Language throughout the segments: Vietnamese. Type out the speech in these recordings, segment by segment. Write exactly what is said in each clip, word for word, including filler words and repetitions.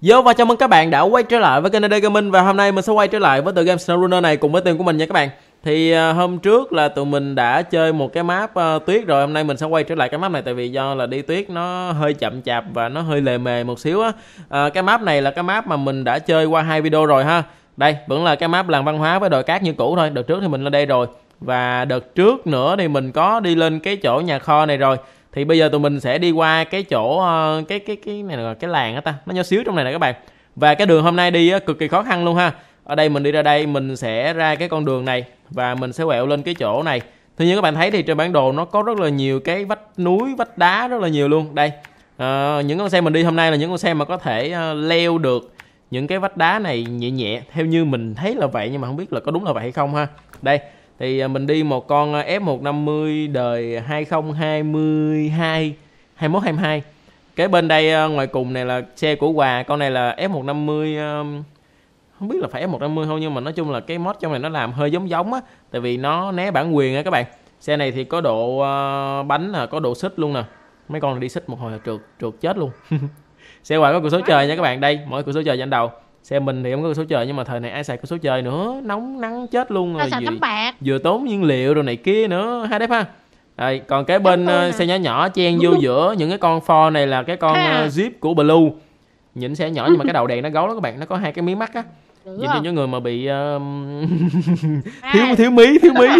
Yo và chào mừng các bạn đã quay trở lại với kênh a đê Gaming. Và hôm nay mình sẽ quay trở lại với tựa game SnowRunner này cùng với team của mình nha các bạn. Thì uh, hôm trước là tụi mình đã chơi một cái map uh, tuyết rồi. Hôm nay mình sẽ quay trở lại cái map này tại vì do là đi tuyết nó hơi chậm chạp và nó hơi lề mề một xíu á. uh, Cái map này là cái map mà mình đã chơi qua hai video rồi ha. Đây vẫn là cái map làng văn hóa với đồi cát như cũ thôi. Đợt trước thì mình lên đây rồi. Và đợt trước nữa thì mình có đi lên cái chỗ nhà kho này rồi. Thì bây giờ tụi mình sẽ đi qua cái chỗ uh, cái cái cái này là cái làng á ta, nó nhỏ xíu trong này nè các bạn. Và cái đường hôm nay đi uh, cực kỳ khó khăn luôn ha. Ở đây mình đi ra đây mình sẽ ra cái con đường này và mình sẽ quẹo lên cái chỗ này. Thì như các bạn thấy thì trên bản đồ nó có rất là nhiều cái vách núi, vách đá rất là nhiều luôn. Đây uh, những con xe mình đi hôm nay là những con xe mà có thể uh, leo được những cái vách đá này nhẹ nhẹ, theo như mình thấy là vậy nhưng mà không biết là có đúng là vậy hay không ha. Đây thì mình đi một con F một năm mươi đời hai không hai hai, hai mốt hai hai. Cái bên đây ngoài cùng này là xe của Hòa. Con này là F một năm mươi, không biết là phải F một năm mươi không, nhưng mà nói chung là cái mod trong này nó làm hơi giống giống á, tại vì nó né bản quyền á các bạn. Xe này thì có độ bánh nè, có độ xích luôn nè. Mấy con này đi xích một hồi là trượt trượt chết luôn. Xe Hòa có cửa sổ trời nha các bạn. Đây mỗi cửa sổ trời trên đầu. Xe mình thì không có cửa sổ trời nhưng mà thời này ai xài cửa sổ trời nữa, nóng nắng chết luôn rồi. Vừa, vừa tốn nhiên liệu rồi này kia nữa ha, đẹp ha. Đây, còn cái bên uh, xe nhỏ nhỏ chen vô giữa những cái con Ford này là cái con uh, Jeep của Blue. Nhìn xe nhỏ nhưng mà cái đầu đèn nó gấu đó các bạn, nó có hai cái mí mắt á. Nhìn cho những người mà bị uh, thiếu thiếu mí, thiếu mí.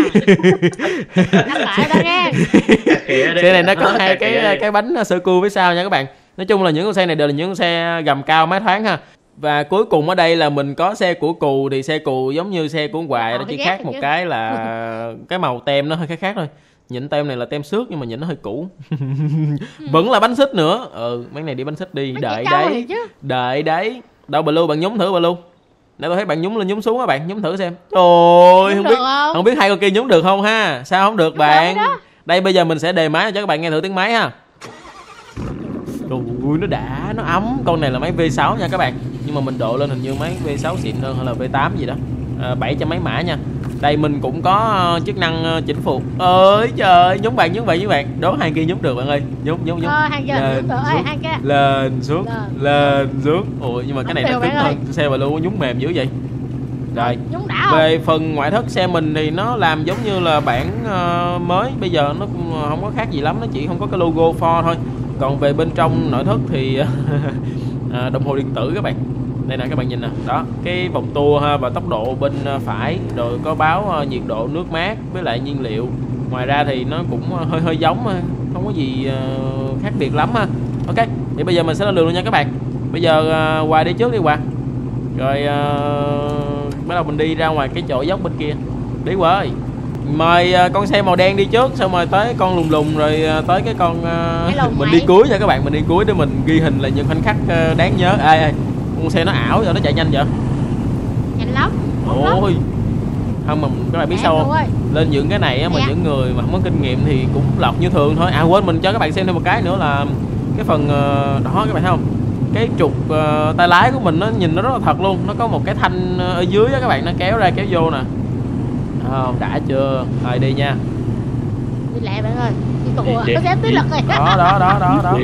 Xe này nó có hai cái cái bánh sơ cua phía sau nha các bạn. Nói chung là những con xe này đều là những con xe gầm cao mái thoáng ha. Và cuối cùng ở đây là mình có xe của Cù. Thì xe Cù giống như xe của Hoài, nó chỉ khác một cái là cái màu tem nó hơi khác khác thôi. Nhìn tem này là tem xước nhưng mà nhìn nó hơi cũ. Vẫn là bánh xích nữa. Ừ, mấy này đi bánh xích đi. Đợi đấy, đợi đấy. Đâu Blue, bạn nhúng thử Blue. Để tôi thấy bạn nhúng lên nhúng xuống á bạn, nhúng thử xem. Trời ơi, không biết không? không biết hai con kia nhúng được không ha. Sao không được bạn? Đây bây giờ mình sẽ đề máy cho các bạn nghe thử tiếng máy ha. Trời ơi, nó đã, nó ấm. Con này là máy V sáu nha các bạn. Nhưng mà mình độ lên hình như máy V sáu xịn hơn hay là V tám gì đó. à, bảy trăm mấy mã nha. Đây mình cũng có uh, chức năng uh, chỉnh phục. Ơi trời, nhúng bạn, nhúng bạn, nhúng bạn. Đố hai kia nhúng được bạn ơi. Nhúng, nhúng, nhúng. Ờ, hàng lên, được, xuống, ơi, lên, xuống, lên, lên, xuống. Ủa, nhưng mà cái này nó cứng hơn. Xe bà luôn nhúng mềm dữ vậy. Rồi, về phần ngoại thất xe mình thì nó làm giống như là bản uh, mới. Bây giờ nó cũng không có khác gì lắm. Nó chỉ không có cái logo Ford thôi. Còn về bên trong nội thất thì à, đồng hồ điện tử các bạn. Đây nè các bạn nhìn nè. Đó, cái vòng tua ha, và tốc độ bên phải. Rồi có báo uh, nhiệt độ nước mát với lại nhiên liệu. Ngoài ra thì nó cũng hơi hơi giống, không có gì uh, khác biệt lắm ha. Ok, thì bây giờ mình sẽ lên đường luôn nha các bạn. Bây giờ uh, Hòa đi trước đi Hòa. Rồi uh, bắt đầu mình đi ra ngoài cái chỗ dốc bên kia. Đi Hòa ơi. Mời uh, con xe màu đen đi trước, xong rồi tới con lùng lùng, rồi uh, tới cái con uh, mình đi cuối nha các bạn, mình đi cuối để mình ghi hình là những khoảnh khắc uh, đáng nhớ. Ê, ê, con xe nó ảo vậy, nó chạy nhanh vậy? Nhanh lắm. Ôi, không mà các bạn biết sao không? Lên những cái này á, mà những người mà không có kinh nghiệm thì cũng lọc như thường thôi. À quên, mình cho các bạn xem thêm một cái nữa là cái phần uh, đó các bạn thấy không? Cái trục uh, tay lái của mình nó nhìn nó rất là thật luôn, nó có một cái thanh ở dưới đó các bạn, nó kéo ra kéo vô nè. Không, đã chưa? Rồi đi nha. Đi lẹ bạn ơi. Đi cù à, nó xém tí lực rồi. Đó, đó, đó, đó, đó.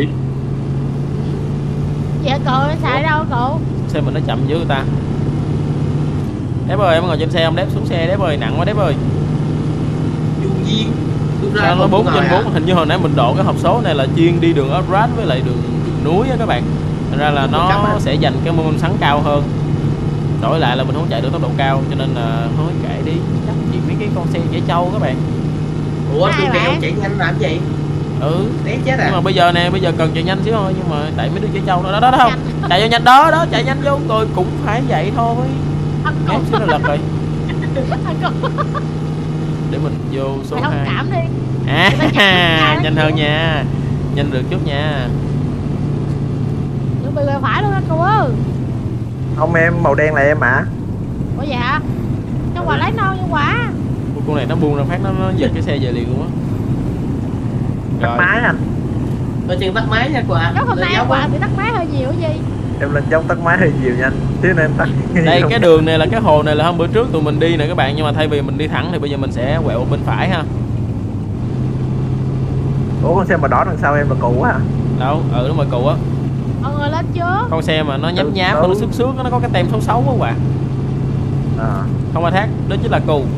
Vậy cậu nó xài đâu cậu? Xe mình nó chậm dữ người ta. Đép ơi, em ngồi trên xe không? Đép xuống xe, Đép ơi, nặng quá Đép ơi. Du Duyên. Sao nó bốn trên bốn, hình như hồi nãy mình độ cái hộp số này là chuyên đi đường off-road với lại đường, đường núi á các bạn. Thành ra là nó sẽ dành cái môn sắn cao hơn. Đổi lại là mình không chạy được tốc độ cao, cho nên là thôi kệ đi, chắc chỉ mấy cái con xe dễ trâu các bạn. Ủa tôi kêu chạy nhanh làm gì? Ừ, té chết à. Nhưng mà bây giờ nè, bây giờ cần chạy nhanh xíu thôi, nhưng mà tại mấy đứa dễ trâu đó đó, đó, đó không? Chạy vô nhanh đó, đó, chạy nhanh vô rồi cũng phải vậy thôi. Ém xíu là lật rồi. Để mình vô số hai. Thông cảm đi. À, nhanh hơn nha. Nhanh được chút nha. Chuẩn bị về phải luôn anh cô ơi. Không, em màu đen là em ạ. À? Ủa vậy hả? Cho Hòa lấy non cho Hòa. Con này nó buông ra phát nó, nó giật cái xe về liền luôn á. Tắt máy anh. Tôi chừng tắt máy nha Hòa. Chắc hôm nay Hòa bị tắt máy hơi nhiều cái gì? Em lên giống tắt máy hơi nhiều nha anh. Chứ nên em tắt. Đây cái đường này là cái hồ này là hôm bữa trước tụi mình đi nè các bạn. Nhưng mà thay vì mình đi thẳng thì bây giờ mình sẽ quẹo bên phải ha. Ủa con xe mà đỏ đằng sau em là Cụ á hả? Đâu, ừ đúng rồi Cụ á. Mọi người lên chưa? Con xe mà nó nhám Ừ, nhám, ừ. mà nó xước xước, nó có cái tem xấu xấu quá bạn. À. Không ai thác, đó chính là cù.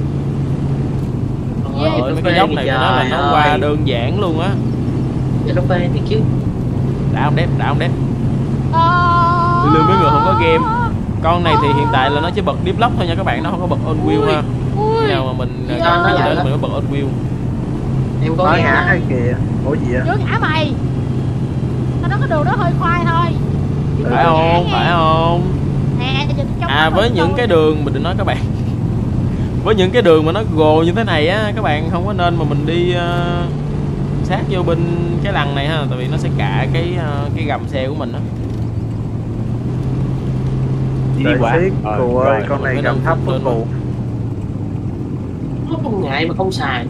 Ôi, Ôi, mấy cà cái phê dốc gì này của nó là trời nó qua ơi. đơn giản luôn á. Cà phê thì chứ. Đã không đét, đã không đét. Ờ... Lương mấy người không có game. Con này thì hiện tại là nó chỉ bật deep lock thôi nha các bạn, nó không có bật on wheel ha. Ui. Khi nào mà mình Dạ, có nó gì lại đó đó. mình mới bật on wheel. Em có Nó nghe ngã không? cái kìa. Ủa gì vậy? Chưa ngã mày. Tao nói cái đường đó hơi khoai thôi. Chứ Phải chưa không? ngã Phải nghe. không? Nè, giờ trong À mắt với mình những coi. cái đường mình đừng nói các bạn. Với những cái đường mà nó gồ như thế này á, các bạn không có nên mà mình đi uh, sát vô bên cái lằn này ha, tại vì nó sẽ cạ cái uh, cái gầm xe của mình đó. Đi Trời quá. xiết, Ờ, cụ rồi. ơi, con này Cái gầm nâng thấp phút của lên cụ. Nó không ngại mà không xài.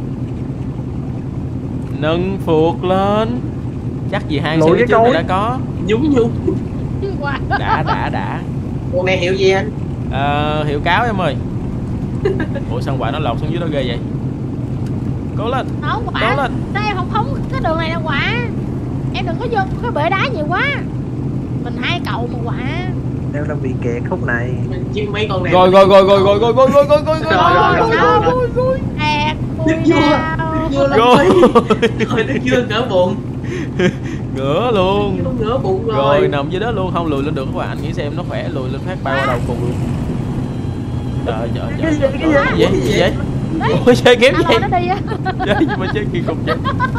Nâng phuộc lên. Chắc gì hai Lùi xe cái trước này cối. đã có. Nhúng nhúng. Wow. Đã đã đã. Con này hiệu gì anh? Ờ, hiệu cáo em ơi. Ủa sao quả nó lọt xuống dưới đó ghê vậy? Cố lên. Không Cố quả. lên. Sao em không phóng cái đường này đâu quả. Em đừng có vô cái bể đá nhiều quá. Mình hai cậu mà quả. Em đang bị kẹt khúc này. Chứ mấy con này. Rồi rồi rồi rồi rồi rồi rồi rồi rồi rồi Rồi, rồi, rồi, rồi, rồi. rồi. Ẹt. Nước Ui vua. nào. Nước vua lên Rồi. phi. Rồi nước vua ngỡ bụng. Ngửa luôn. Nó ngỡ bụng rồi. Rồi nằm dưới đó luôn, không lùi lên được các bạn, anh nghĩ xem nó khỏe lùi lên phát bay qua đầu cùng luôn. Trời trời trời trời, Cái gì, trời, cái gì vậy gì vậy? Đấy. Ủa chơi kéo Alo, vậy? nó đi á. Chơi gì mà chơi kỳ cục vậy?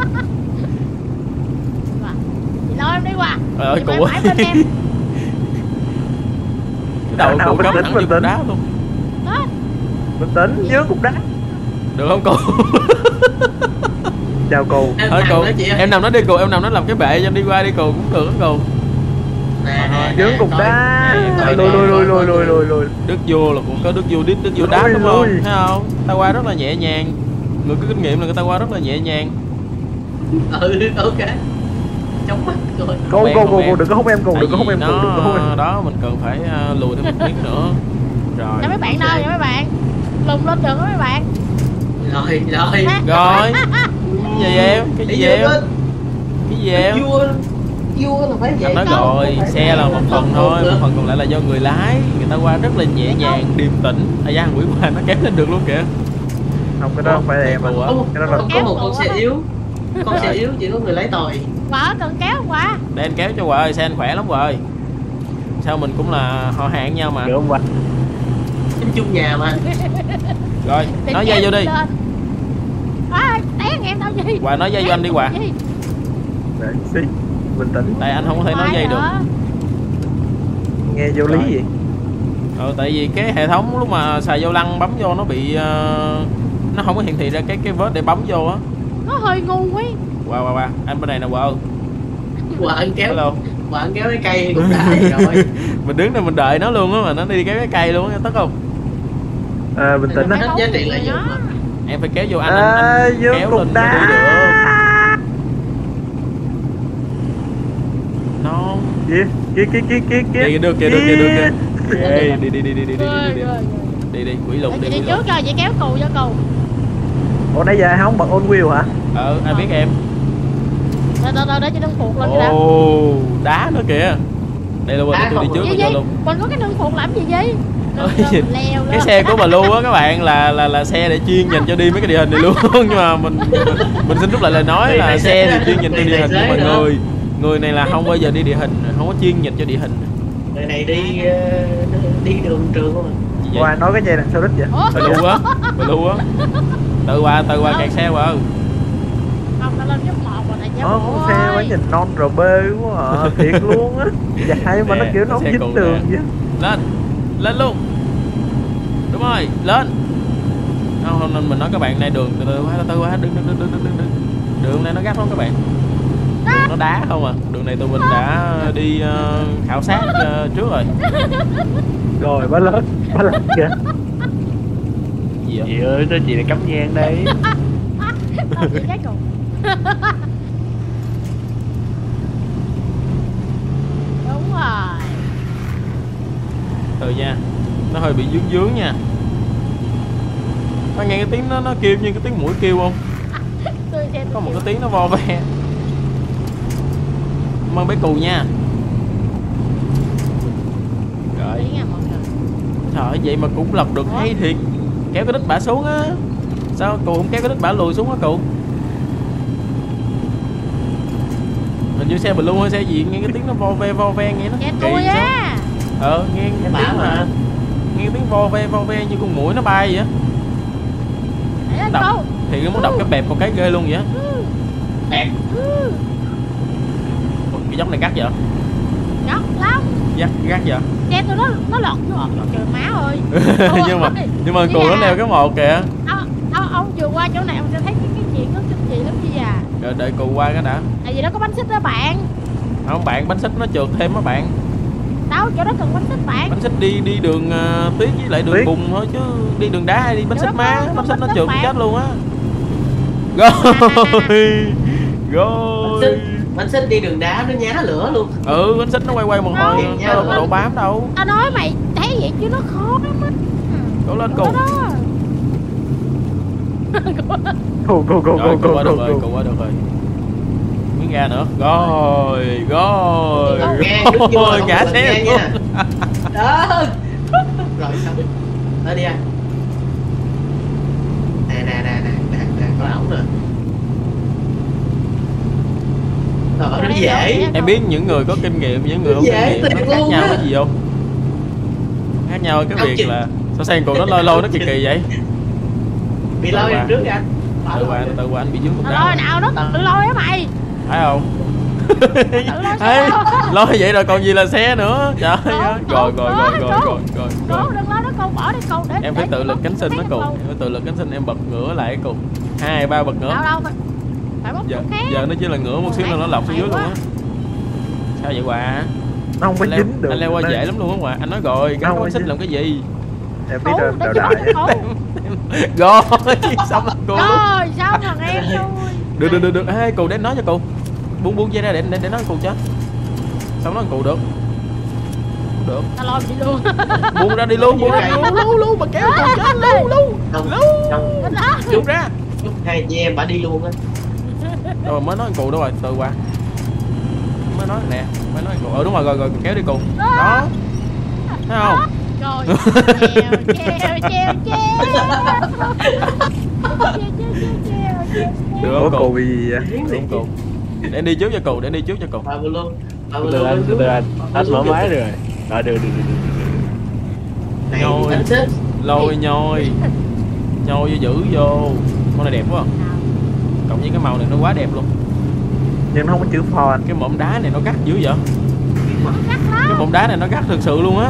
Chị lo em đi qua. Trời ơi Chị cụ mãi ơi. mãi bên em. Cái đầu Nào, cụ bình cắm tĩnh, thẳng bình vô cục tĩnh. đá luôn. Đó. Bình tĩnh, dưới cục đá. Được không cụ? Chào cụ. Em Thôi nằm cụ, đó chị ơi. em nằm nó đi cụ, em nằm nó làm cái bệ cho em đi qua đi cụ, cũng được đó cụ. Nè, nè, Dưới nè, cục coi. đá. Nè, coi, Lùi nè, lùi lùi coi, lùi coi. lùi lùi lùi. Đức vua là cũng có đức vua đít, đức vua đá Lùi, đúng không? lùi. Thấy không? Ta qua rất là nhẹ nhàng. Người có kinh nghiệm là người ta qua rất là nhẹ nhàng. Ừ, ok. Chống mắt rồi. Cô Không em, cô không cô em. cô đừng có hút em cụ, Tại đừng có hút vì em cụ, nó đừng có hút em. đó mình cần phải uh, lùi thêm một miếng nữa. Rồi. Cho mấy bạn đâu vậy mấy bạn. Lùng lên đường đó mấy bạn. Rồi, rồi. Rồi. Cái gì em? Cái gì em? Cái gì em? Vua, vua là phải vậy. Anh nói đâu, rồi, không phải xe là một phần không thôi, được. một phần còn lại là do người lái. Người ta qua rất là nhẹ nhàng, điềm tĩnh. À da, quỷ qua nó kéo lên được luôn kìa. Không, cái đó không phải em Ủa? anh. Có một, Cái đó là có một con xe yếu. Con xe yếu chỉ có người lấy tòi. Quả cần kéo không quả. Để anh kéo cho quả ơi, xe anh khỏe lắm rồi. Sao mình cũng là họ hàng nhau mà. Được không anh? Trên chung nhà mà. Rồi, Để nói kéo dây vô đi. lên. À, té em đâu gì. Quả nói dây vô anh đi Quả. Gì? để xí. Bình tĩnh. Tại anh không có thể nói Khoai dây được. hả? Nghe vô lý Rồi. vậy. Ờ, tại vì cái hệ thống lúc mà xài vô lăng bấm vô nó bị ờ, nó không có hiển thị ra cái cái vết để bấm vô á. Nó hơi ngu quá. Qua qua qua, anh bên này nè Quả ơi. Quả anh kéo. Hello. Quả anh kéo cái cây cũng đại rồi. Mình đứng đây mình đợi nó luôn á mà nó đi kéo cái cây luôn á, tức không? À, bình tĩnh Hết á. giá trị lợi dụng mà. Em phải kéo vô anh, anh, À, anh dưới kéo cục lên mới đi được. đá. Non. Kia, kia, kia, kia, kia, kia. Đi được kìa, được kìa, được kìa. Ê, đi đi đi đi đi đi Rồi, đi rồi, rồi. đi đi quỷ lục Để đi chị quỷ đi lục. trước cho chị kéo cù cho cù. Ủa nãy giờ ai không bật on wheel hả? Ờ, ai biết em. Từ từ từ để chị nâng phục lên cái đã. Ồ, đá nữa kìa. Đây là Đá tôi đi không trước Gì tôi gì? vô luôn. Mình có cái nâng phục làm gì vậy? Ôi, Nâng gì? lên, mình leo lên. Cái xe của bà Lu á các bạn là là là xe để chuyên dành cho đi mấy cái địa hình này luôn. Nhưng mà mình mình, mình xin rút lại lời nói là xe thì chuyên dành cho địa hình, nhưng mà người người này là không bao giờ đi địa hình, không có chuyên dành cho địa hình. Người này đi ờ, đi đường trường mà. Gì vậy? Hoài nói cái dây đằng sau đít vậy. Ủa? Bà Lu á, bà Lu á. Từ qua từ qua kẹt xe qua. Không, ta lên giúp một rồi này chứ. Nó con xe quá nhìn non rờ bê quá à. Thiệt luôn á. Dài mà nó Nè, kiểu nó không xe cụ dính đường nè. vậy. Lên, lên luôn. Đúng rồi, lên. Không, không nên mình nói các bạn này đường từ từ quá, từ từ quá, đừng đừng đừng đừng đừng đừng. Đường này nó gắt lắm các bạn. Đường nó đá không à. Đường này tụi mình đã đi ờ, khảo sát ờ, trước rồi. Rồi bá lớn, bá lớn kìa. Gì vậy? Chị ơi, sao chị lại cắm nhang đây? Không, chị cái cù. Đúng rồi. Từ nha. Nó hơi bị dướng dướng nha. Có nghe cái tiếng nó nó kêu như cái tiếng mũi kêu không? Tôi xem Có một cái tiếng nó vo ve. cảm ơn bé Cù nha. Rồi Đi nha mọi người. trời, vậy mà cũng lật được hay thiệt. Kéo cái đít bả xuống á. Sao Cù không kéo cái đít bả lùi xuống á Cù? Hình như xe mình luôn hay xe gì nghe cái tiếng nó vo ve vo ve nghe nó Chết kỳ tôi sao? á. Ờ nghe cái Bả tiếng mà. mà nghe tiếng vo ve vo ve như con muỗi nó bay vậy á. Để lên Đập cô. thì nó muốn đập cái bẹp một cái ghê luôn vậy á. Bẹp. Ủa, cái dốc này gắt vậy? Gắt lắm. Gắt gắt vậy? Xe tôi nó nó lọt vô ọt lọt trời má ơi. nhưng mà nhưng mà Ý Cù nó là- leo cái một kìa. Ông, ông, ông vừa qua chỗ này ông sẽ thấy cái, cái chuyện nó kinh dị lắm chứ à. Rồi đợi Cù qua cái đã. Tại vì nó có bánh xích đó bạn. Không bạn, bánh xích nó trượt thêm á bạn. Đâu chỗ đó cần bánh xích bạn. Bánh xích đi đi đường uh, tuyết với lại đường Tuyết. bùn thôi chứ đi đường đá hay đi bánh Chỗ xích đó má, có- bánh có xích nó bánh trượt xích chết bạn. luôn á. Rồi. Bánh Rồi. xích, bánh xích đi đường đá nó nhá lửa luôn. Ừ, bánh xích nó quay quay một hồi Không, nó đâu có độ bám đâu. Tao nói mày thấy vậy chứ nó khó lắm á. Cố lên Chỗ Cù. đó. Go go go Rồi, go Cù qua go được go rồi, Cù qua được rồi. Miếng ga nữa. Rồi, rồi. Nghe nước vô Rồi, không ngã được xe nghe luôn. nha. Đó. Rồi xong. Tới đi anh. Nè nè nè nè nè nè có ổng nè. Rồi nó dễ. Em biết những người có kinh nghiệm, những người không kinh Dễ nghiệm nó thiệt khác luôn nhau á. cái gì không? Khác nhau ở cái Không việc chừng. là sao sang Cù nó lôi lôi nó kỳ kỳ vậy? Bị lôi Tự qua. trước anh. Tự qua, tự qua anh bị dướng cục Tao đá. lôi nào nó tự lôi á mày. Phải không? Tự lôi Ê, sao? lôi vậy rồi còn gì là xe nữa. Trời Cậu, ơi. cậu, Rồi rồi rồi cậu, rồi cậu. rồi rồi Cô rồi. đừng lôi nó cô bỏ đi cô để Em phải để tự cô lực cánh sinh nó thấy Cù. cô. Em phải tự lực cánh sinh em bật ngửa lại Cù. Hai ba bật ngửa. Đâu đâu phải phải bóc Giờ chỗ khác. giờ nó chỉ là ngửa một xíu nữa nó lọc xuống dưới luôn á. Sao vậy Hòa? Nó không có Anh leo, dính được. anh leo qua Nó- dễ lắm luôn á Hòa. Anh nói rồi, gắn Không, bánh anh xích dính. làm cái gì? Em biết Cô rồi, để đào cho đại nó á. cô. Rồi, xong rồi Cù. Rồi xong thằng em tôi. Được được được được. Ê, Cù để anh nói cho Cù. Buông buông dây ra để để, để nói Cù cho. Xong nói Cù được. Không được. Tao lôi mày đi luôn. Buông ra đi luôn, buông ra đi luôn, lưu lưu mà kéo Cù chết lưu lưu. Không, Lưu. không. Bên đó. Buông ra. Lúc hai chị em bà đi luôn á. Rồi mới nói Cù đâu rồi, từ qua. Mới nói nè, mới nói Cù. Ờ đúng rồi, rồi rồi kéo đi Cù. Đó. Thấy không? Rồi treo treo treo treo. Được Ủa không cô Cù? bị gì vậy? Được không Cù? Để anh đi trước cho Cù, để anh đi trước cho Cù. Bà vừa luôn. Bà vừa Từ từ anh, luôn. từ từ anh. Anh mở máy rồi. Rồi được được được được. Này Nhồi. bánh xích. Lôi nhoi. Nhoi vô giữ vô. Con này đẹp quá. Cộng với cái màu này nó quá đẹp luôn. Nhưng nó không có chữ phòn. Cái mỏm đá này nó gắt dữ vậy? Gắt lắm. Cái mỏm đá này nó gắt thực sự luôn á.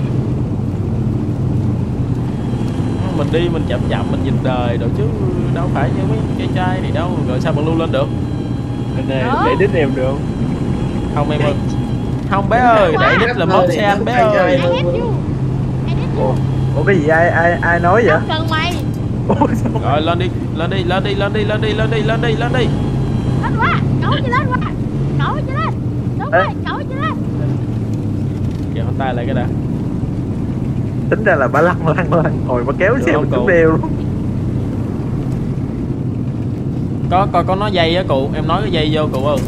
Mình đi mình chậm chậm mình nhìn đời rồi chứ đâu phải như mấy cái chai này đâu. Rồi sao bạn lưu lên được? Anh ơi, Đó. để đít em được không? Không em ơi. Không bé ơi, để đít là mốt xe anh bé ơi. Ai hết you. Ai hết Ủa, you. ủa cái gì ai ai ai nói vậy? Không cần mày. Ủa sao? Rồi lên đi, lên đi, lên đi, lên đi, lên đi, lên đi, lên đi, lên đi. Lên quá. Cậu cho lên quá. Cậu cho lên. Đúng Ê. rồi, cậu cho lên. Kìa con tay lại cái đã. Tính ra là bà lăn lăn lăn hồi bà kéo Được xe không, mình cô? xuống đeo luôn. Có coi có nói dây á cụ, em nói cái dây vô cụ ơi.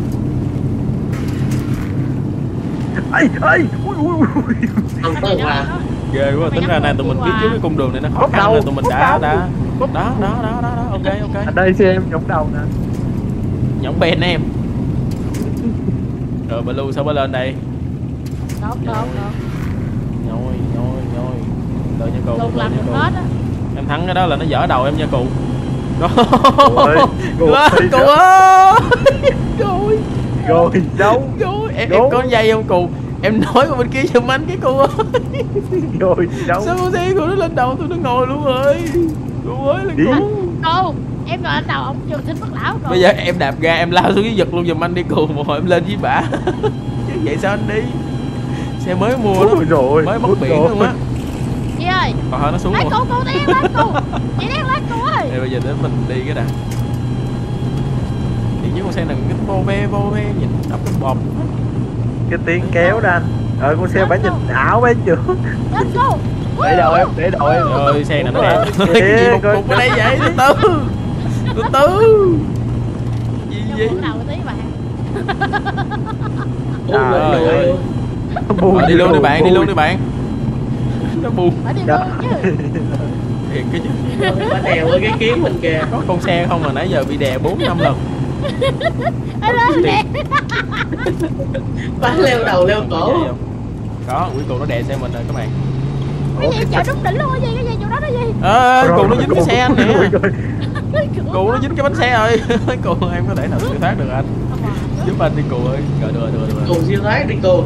Ây ây ui ui ui. Không có quà. Ghê quá, tính ra nay tụi mình biết trước cái cung đường này nó khó Bốc khăn đầu, là tụi mình bốc đã đầu. đã đó đó đó đó đó ok ok. Ở đây xe em giống đầu nè. Nhõng ben em. Rồi bà lưu sao bà lên đây? Được, được, được. Nhoi nhoi nhoi. Đợi nha cụ. Lục đợi làm nha được cụ. hết á. Em thắng cái đó là nó dở đầu em nha cụ. Ôi, cụ Lên ơi, cụ sao? ơi. Rồi. Rồi đâu? Rồi em Rồi. em có dây không cụ? Em nói qua bên kia giùm anh cái cụ ơi. Rồi đâu? Sao con xe của nó lên đầu tôi nó ngồi luôn rồi. Cụ ơi là Đi. cụ. Cô, em ngồi lên đầu ông trường sinh bất lão rồi. Bây giờ em đạp ga em lao xuống cái giật luôn giùm anh đi cụ, một hồi em lên với bả. Chứ vậy sao anh đi? Xe mới mua đó, Ui rồi. mới bắt ui biển rồi. luôn á. Chị ơi, Còn thôi nó xuống lấy rồi. cô, cô đi lên cô. Chị đi lên cô ơi. Thì bây giờ đến mình đi cái đã. Thì với con xe này cái vô ve vô ve nhìn đập cái bọt. Cái tiếng kéo đó anh. Rồi con xe bả nhìn ảo bả chưa? Lên cô. Để đầu em, để đầu em. Rồi xe này nó Đúng đẹp. rồi. Cái gì một Coi- cục ở đây vậy? Từ từ. Từ từ. Gì Cho vậy? bữa đầu tí bạn. Ôi Trời trời ơi. ơi. Buồn Ờ, đi luôn đi buồn, bạn, đi buồn. luôn đi bạn. Nó buồn Phải đi Dạ. luôn chứ. thiệt cái chứ. Bà đèo ở cái kiếm mình kìa. Có con xe không mà nãy giờ bị đè bốn năm lần. Ê lên nè. Bà leo đầu leo cổ. Vậy không? Có, cuối cùng nó đè xe mình rồi các bạn. Cái gì chợ đúng đỉnh luôn cái gì, cái gì chỗ đó đó gì. Ơ, Rồi, cụ nó dính cái xe anh nè. rồi, rồi. Cụ nó dính cái bánh xe rồi. Cụ em có thể nào siêu thoát được anh? Không à. Giúp anh đi cụ ơi. Rồi được rồi, được rồi, được rồi. Cùng siêu thoát đi cô.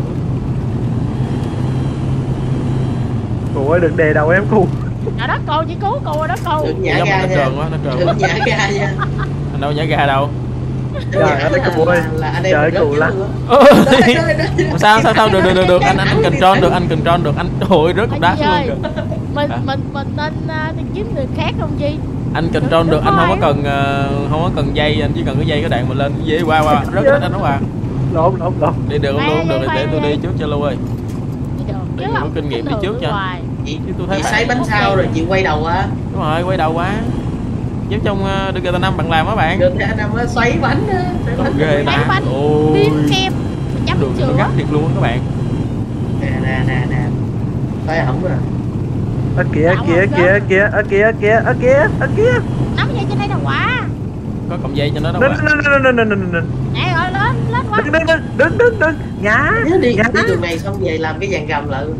Cụ ơi đừng đè đầu em cụ. À đó cô chỉ cứu cô rồi đó cô. Đừng nhả Dám ga nó nha. trơn quá, nó trơn Đừng quá. nhả ga nha. Anh đâu nhả ga đâu. Đừng Trời nhả ơi, là- cụ ơi. là- là anh em Trời mình cụ rớt lắm. xuống luôn Ơ, á. Đấy, đấy, đấy. sao sao sao được được được được anh anh control được anh control được anh hồi rớt cục đá Anh Duy xuống ơi, luôn kìa. mình Hả? mình mình nên uh, đi kiếm người khác không Duy? Anh control được anh không có cần ờ, không có cần dây, anh chỉ cần cái dây cái đạn mình lên dễ qua qua rớt cái anh nó qua. Lộn lộn lộn. Đi được không Khoan luôn được đi, để khoan tôi đi. đi trước cho Lưu ơi. Đi được. Để Chứ người có không, kinh nghiệm đi thường trước cho. hoài. Chị, Chứ tôi thấy chị phải- xoay bánh sau rồi chị quay đầu á. Đúng rồi, quay đầu quá. Giống trong uh, đê giê tê năm bạn làm á bạn. Được ra năm á, xoay bánh á. Xoay bánh. Ghê Xoay ta. bánh. Ôi. Điên kem. Chấm Đường nó sữa. gắt thiệt luôn á các bạn. Nè nè nè nè. Xoay ổng rồi. Ở kìa kìa kìa kìa ở kìa kìa ở kìa ở kìa. Nắm dây trên đây đâu quả. Có cọng dây cho nó đâu Đừng ạ. đừng đừng đừng đừng đừng đừng Nè rồi lên lên quá. đừng đừng đừng đừng đừng ngã Nếu đi, ngã. đi đường này xong về làm cái dàn gầm lại luôn.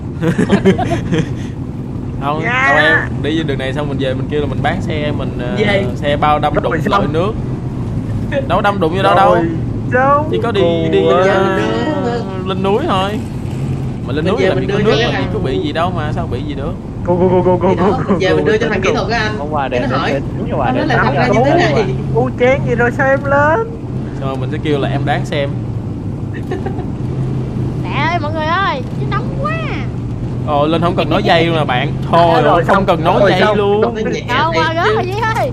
Không, Dạ. đâu em đi đường này xong mình về mình kêu là mình bán xe mình ờ, Về. xe bao đâm Rồi đụng xong. lội nước. Đâu đâm đụng vô đâu đâu. Rồi, đâu Chỉ có đi cụ đi ơi. ờ, lên núi thôi. Mà lên Mình núi về làm mình gì có đưa nước cho mà cái gì thằng- có bị gì đâu mà sao bị gì được. Cô cô cô cô cô Thì đó, cô mình về mình đưa cho thằng kỹ thuật á anh. Hôm qua để Cái nó hỏi. để đúng cho bà Nó để nói là tắm thật ra cho như nó thế uống này. mà. U chén gì rồi sao em lên. Xong rồi mình sẽ kêu là em đáng xem. Nè ơi mọi người ơi, chứ nóng quá. Ồ lên không cần nói dây luôn nè bạn. Thôi Rồi, rồi không xong. cần nói Rồi, dây xong. luôn. Nó nhẹ Đâu thiệt qua gớt chứ. rồi Duy ơi.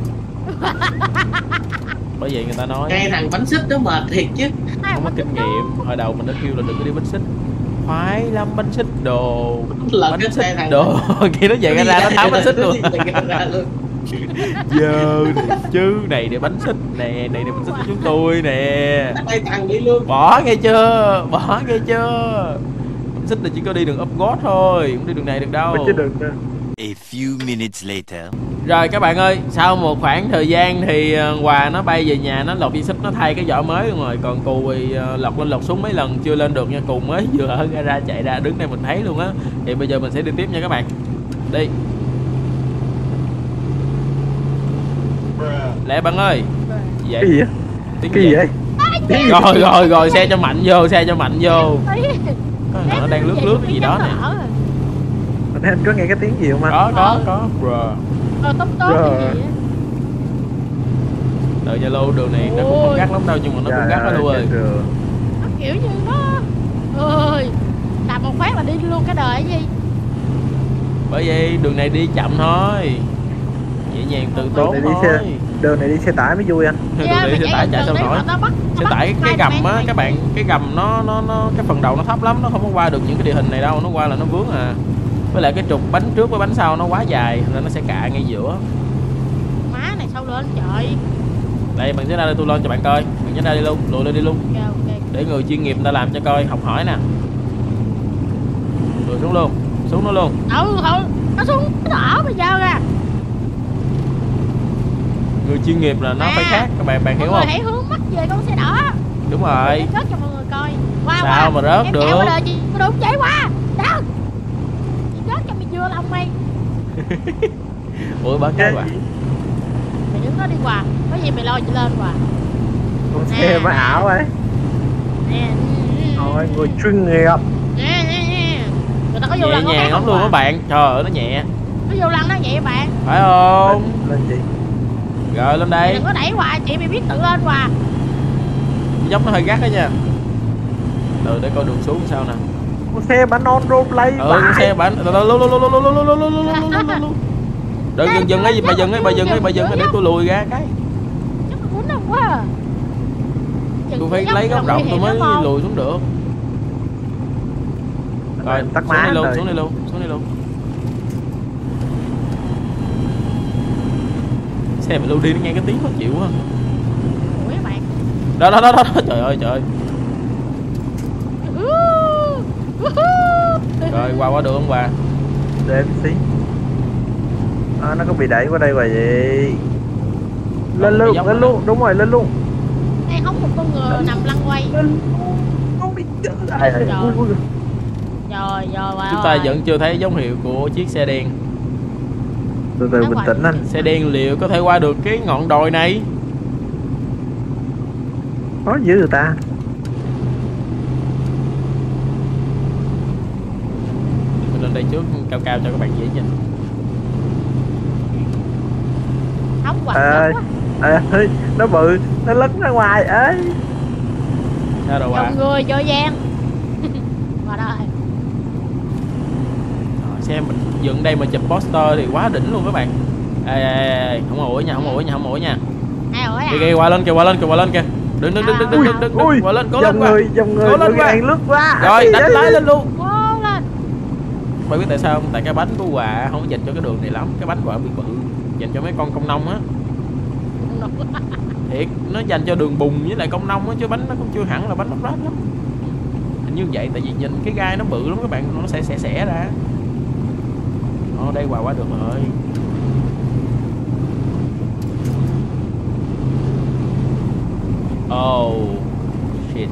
Bởi vậy người ta nói Ngay thằng bánh xích nó mệt thiệt chứ. Ai không có mà kinh nghiệm. Hồi đầu mình đã kêu là đừng có đi bánh xích. Khoái lắm bánh xích đồ. Lần Bánh cái xe xích thằng đồ. Khi nó về ra nó tháo bánh xích luôn. ra luôn. Dơ này chứ này để bánh xích nè, này để bánh xích của chúng tôi nè. Tay thằng đi luôn. Bỏ nghe chưa? Bỏ nghe chưa? Bánh xích là chỉ có đi đường up gót thôi, không đi đường này được đâu. Mà chứ đừng. A few minutes later. Rồi các bạn ơi, sau một khoảng thời gian thì uh, Hòa nó bay về nhà, nó lột dây xích, nó thay cái vỏ mới luôn rồi. Còn Cù thì uh, lọc lên lọc xuống mấy lần chưa lên được nha. Cù mới vừa ở gara chạy ra đứng đây mình thấy luôn á. Thì bây giờ mình sẽ đi tiếp nha các bạn. Đi. Lẹ bạn ơi. Gì vậy? Cái gì vậy? Tiếng Cái gì gì vậy? vậy? Rồi rồi rồi xe cho mạnh vô, xe cho mạnh vô. Tí. Có thằng nó đang lướt lướt cái gì đó nè. Mình anh có nghe cái tiếng gì không anh? Có có có bro. Ờ tốt tốt Rồi. cái gì á. Đợi Zalo đường này nó cũng không gắt lắm đâu nhưng mà nó cũng gắt đó luôn ơi. Trời ơi. Nó kiểu như nó ơi làm một phát là đi luôn cái đời ấy gì. Bởi vậy đường này đi chậm thôi. Nhẹ nhàng từ Đường tốn này đi thôi. xe đường này đi xe tải mới vui anh. Đường này xe tải chạy sao nổi. Xe tải cái gầm á các bạn, cái gầm nó nó nó cái phần đầu nó thấp lắm, nó không có qua được những cái địa hình này đâu, nó qua là nó vướng à. Với lại cái trục bánh trước với bánh sau nó quá dài nên nó sẽ cạ ngay giữa. Má này sao lên trời. Đây bạn sẽ ra đây tôi lên cho bạn coi. Bạn sẽ ra đi luôn, lùi lên đi luôn. Ok ok. Để người chuyên nghiệp người ta làm cho coi, học hỏi nè. Lùi xuống luôn, xuống nó luôn. Ừ thôi, nó xuống nó đỏ bây giờ ra. Người chuyên nghiệp là nó À, phải khác các bạn, bạn hiểu Mọi người không? hãy hướng mắt về con xe đỏ. Đúng rồi. Để rớt cho mọi người coi. Qua Sao qua. mà rớt em được? chạy qua đời chị đúng chạy qua. Đó. Chị rớt cho mày vừa lòng mày. Ủa bán cái bạn. Mày đứng đó đi qua. Có gì mày lo chị lên qua. Con xe mà ảo ấy. Nè. Thôi người chuyên nghiệp. Nè nè nè. Người ta có vô Nhẹ lần có khác nhàng lắm không luôn à? các bạn. Trời ơi nó nhẹ. Nó vô lần nó vậy bạn. Phải không? Lên chị. Rồi lên đây. Đừng có đẩy hoài chị mày biết tự lên hoài. Dốc nó hơi gắt đó nha. Từ để coi đường xuống sao nè. Con xe bán non rôm lấy. Ừ con xe bản. Đừng dừng dừng ấy, bà dừng ấy, bà dừng ấy, bà dừng ấy để tôi lùi ra cái. Chắc là quýnh đâu quá à. Tôi phải lấy góc rộng tôi mới lùi xuống được. Rồi tắt xuống máy đây luôn, rồi. xuống đây luôn, xuống đây luôn. Xe mà lưu đi nó nghe cái tiếng khó chịu quá. Ủa các bạn. Đó đó đó đó, trời ơi trời ơi. Rồi qua qua được không bà? Để em xí. À, nó có bị đẩy qua đây rồi vậy. Lên luôn, lên luôn, đúng rồi, lên luôn. Đây không một con người nằm lăn quay. Không biết chứ. Ai ai. Rồi. Ui, ui. Rồi rồi bà Chúng ta ơi. vẫn chưa thấy dấu hiệu của chiếc xe đen. Từ từ bình tĩnh anh. Xe đen liệu có thể qua được cái ngọn đồi này? Khó dữ người ta. Mình lên đây trước cao cao cho các bạn dễ nhìn. Không quạt Ê, quá. ê, nó bự, nó lấn ra ngoài ấy. Sao rồi bà? Dòng người vô gian. Bà đây. Rồi, xem mình dựng đây mà chụp poster thì quá đỉnh luôn các bạn. Ê, ê, ê, không ủi nha, không ủi nha, không ủi nha. Ai ủi à? Kìa kìa, qua lên kìa, qua lên kìa, qua lên kìa. Đừng đừng đừng đừng đừng đừng đừng, Ui, đừng. Qua lên, cố lên dòng qua. người, dòng người, Cố lên người qua. ngang lướt quá. Rồi, đánh lái lên luôn. Cố lên. Bạn biết tại sao không? Tại cái bánh của quà không dành cho cái đường này lắm. Cái bánh quà bị bự, dành cho mấy con công nông á. Thiệt, nó dành cho đường bùn với lại công nông á, chứ bánh nó cũng chưa hẳn là bánh lắp ráp lắm. Hình như vậy, tại vì nhìn cái gai nó bự lắm các bạn, nó sẽ xẻ xẻ ra. Ồ, đây quà quá được rồi. Oh shit.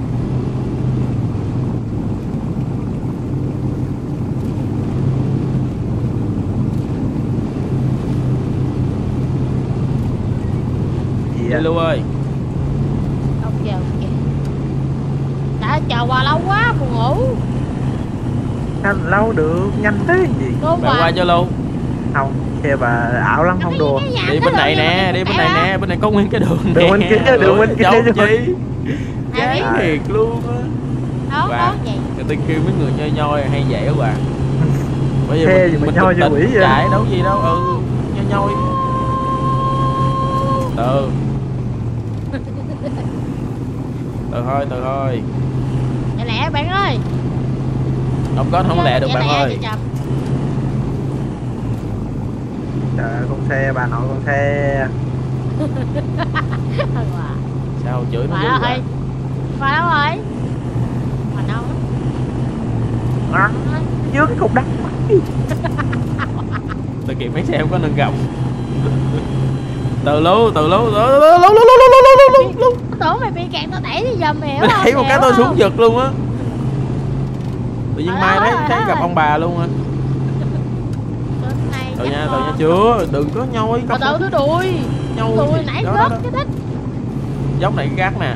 Gì Đi vậy? Lưu ơi. Ok ok. Đã chờ bà lâu quá buồn ngủ. Anh lâu được, nhanh thế gì? Đúng Bạn qua cho Lưu. Không, xe bà ảo lắm không đùa. Đi bên này nè, đi bên này nè, bên này có nguyên cái đường nè. Đường bên kia, đường bên kia Giống chứ. chi. Ai Chán biết? thiệt luôn á. Đó Và đó vậy. người ta kêu mấy người nhoi nhoi hay vậy á bà. Bây giờ Xe mình, gì mà mình nhoi bình như tĩnh quỷ vậy? chạy đâu gì đâu, ừ, nhoi nhoi. Từ. Từ thôi, từ thôi. Lẹ lẹ bạn ơi. Không có không lẹ được Lẹ bạn lẹ ơi. cho chậm. Trời ơi, con xe, bà nội con xe. Thôi bà. Sao chửi nó Bà dữ đâu vậy? rồi? Bà đâu rồi? Bà đâu? À, dưới cái cục đất. Tôi kịp mấy xe không có nâng gọng. Từ lú, từ lú, từ lú, lú, lú, lú, lú, lú, lú, lú. Tưởng mày bị kẹt tao đẩy đi dầm hiểu Tôi không? đẩy một cái Hiểu tôi không? xuống giật luôn á. Tự nhiên Trời mai ơi, thấy thấy trời gặp ơi. ông bà luôn á. Trên này Từ chắc nha, từ ngon. nha chưa, đừng có nhoi. Từ từ tôi đuôi. Nhoi. Đuôi nãy Đó, đó, rớt đó. cái đít. Dốc này cái gác nè.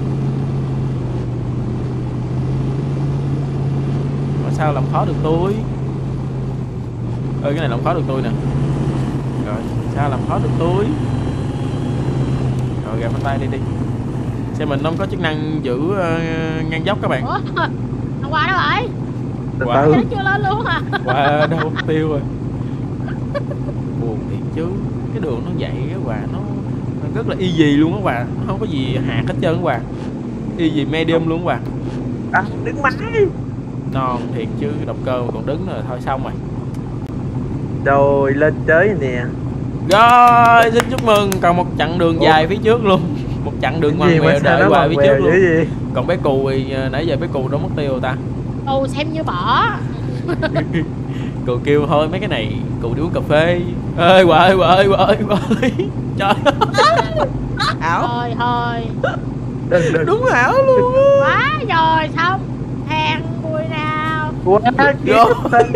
Mà sao làm khó được tôi? Ơi cái này làm khó được tôi nè. Rồi sao làm khó được tôi? Rồi gạt bàn tay đi đi. Xe mình không có chức năng giữ uh, ngang dốc các bạn. Ủa? Hôm qua đâu rồi? Từ Wow. từ. Nó chưa lên luôn à? Qua đâu mất tiêu rồi. Buồn thiệt chứ. Cái đường nó vậy á bà, nó, nó rất là easy luôn á bà, nó không có gì hạt hết trơn á bà. Easy medium luôn á bà. À, đứng máy. Non thiệt chứ, động cơ mà còn đứng rồi thôi xong rồi. Rồi lên tới nè. Rồi xin chúc mừng, còn một chặng đường dài phía trước luôn. Một chặng đường ngoằn Gì mà ngoèo sao đợi nó hoài ngoằn phía trước ngoèo luôn. dữ vậy? Còn bé cù thì à, nãy giờ bé cù đâu mất tiêu rồi ta. Ồ xem như bỏ. Cù kêu thôi mấy cái này cù đi uống cà phê. Ơi bà ơi bà ơi bà ơi bà ơi. Trời ơi. Ảo. Thôi thôi. Đừng đừng. Đúng ảo luôn á. Quá rồi xong. Hèn mùi nào. Quá kia. Rồi.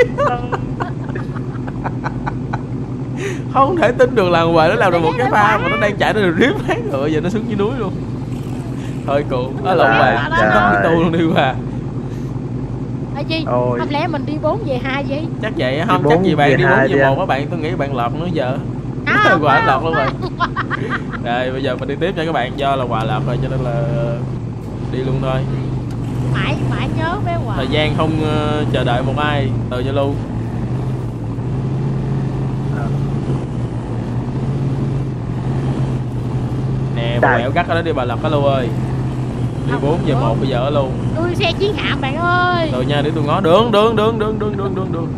Không thể tin được là ngoài nó làm được một cái pha mà nó đang chạy ra được riếp phát ngựa giờ nó xuống dưới núi luôn. Thôi cụ, á lộn bà, Trời nó ơi. tu luôn đi bà. Tại gì? Ôi. Không lẽ mình đi bốn về hai vậy? Chắc vậy á, không Đi chắc bốn gì bạn về đi hai bốn đi về anh. một các bạn, tôi nghĩ bạn lọt nữa giờ. Không, Quả không, lọt luôn rồi. không. Rồi bây giờ mình đi tiếp nha các bạn, do là quà lọt rồi cho nên là đi luôn thôi. Mãi mãi nhớ bé Hòa. Thời gian không ờ, chờ đợi một ai, từ Zalo. Nè, bà Trời. quẹo cắt ở đó đi bà Lập á Lưu ơi. Đi bốn về một bây giờ á luôn. Tôi xe chiến hạm bạn ơi. Từ nha để tôi ngó đường đường đường đường đường đường đường đường.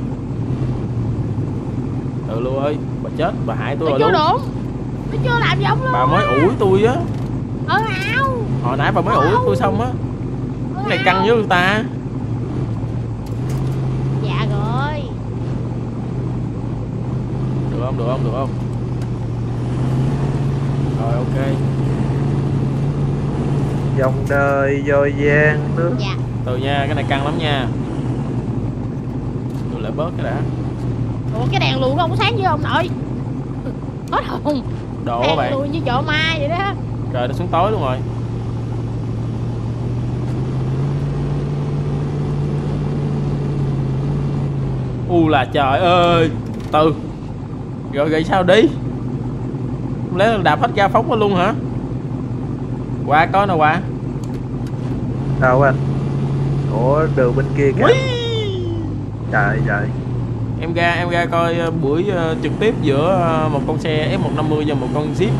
Từ Lưu ơi, bà chết, bà hại tôi Tôi rồi chưa luôn. đúng. Tôi chưa làm giống luôn. Bà mới ủi tôi á. Ở áo. Hồi nãy bà mới ủi tôi xong á. Cái này căng với người ta. không, được không, được không? Rồi ok. Dòng đời dồi dàng nước. Dạ. Từ nha, cái này căng lắm nha. Tôi lại bớt cái đã. Ủa cái đèn luồn không có sáng chưa ông nội? Hết hồn. Độ các Đèn bạn. luồn như chợ mai vậy đó. Trời nó xuống tối luôn rồi. U là trời ơi. Từ. Rồi vậy sao đi? Không lẽ là đạp hết ga phóng nó luôn hả? Qua có nào qua. Đâu anh? Ủa đường bên kia kìa. Quý. Trời trời. Em ra em ra coi uh, buổi uh, trực tiếp giữa uh, một con xe F một năm mươi và một con Jeep.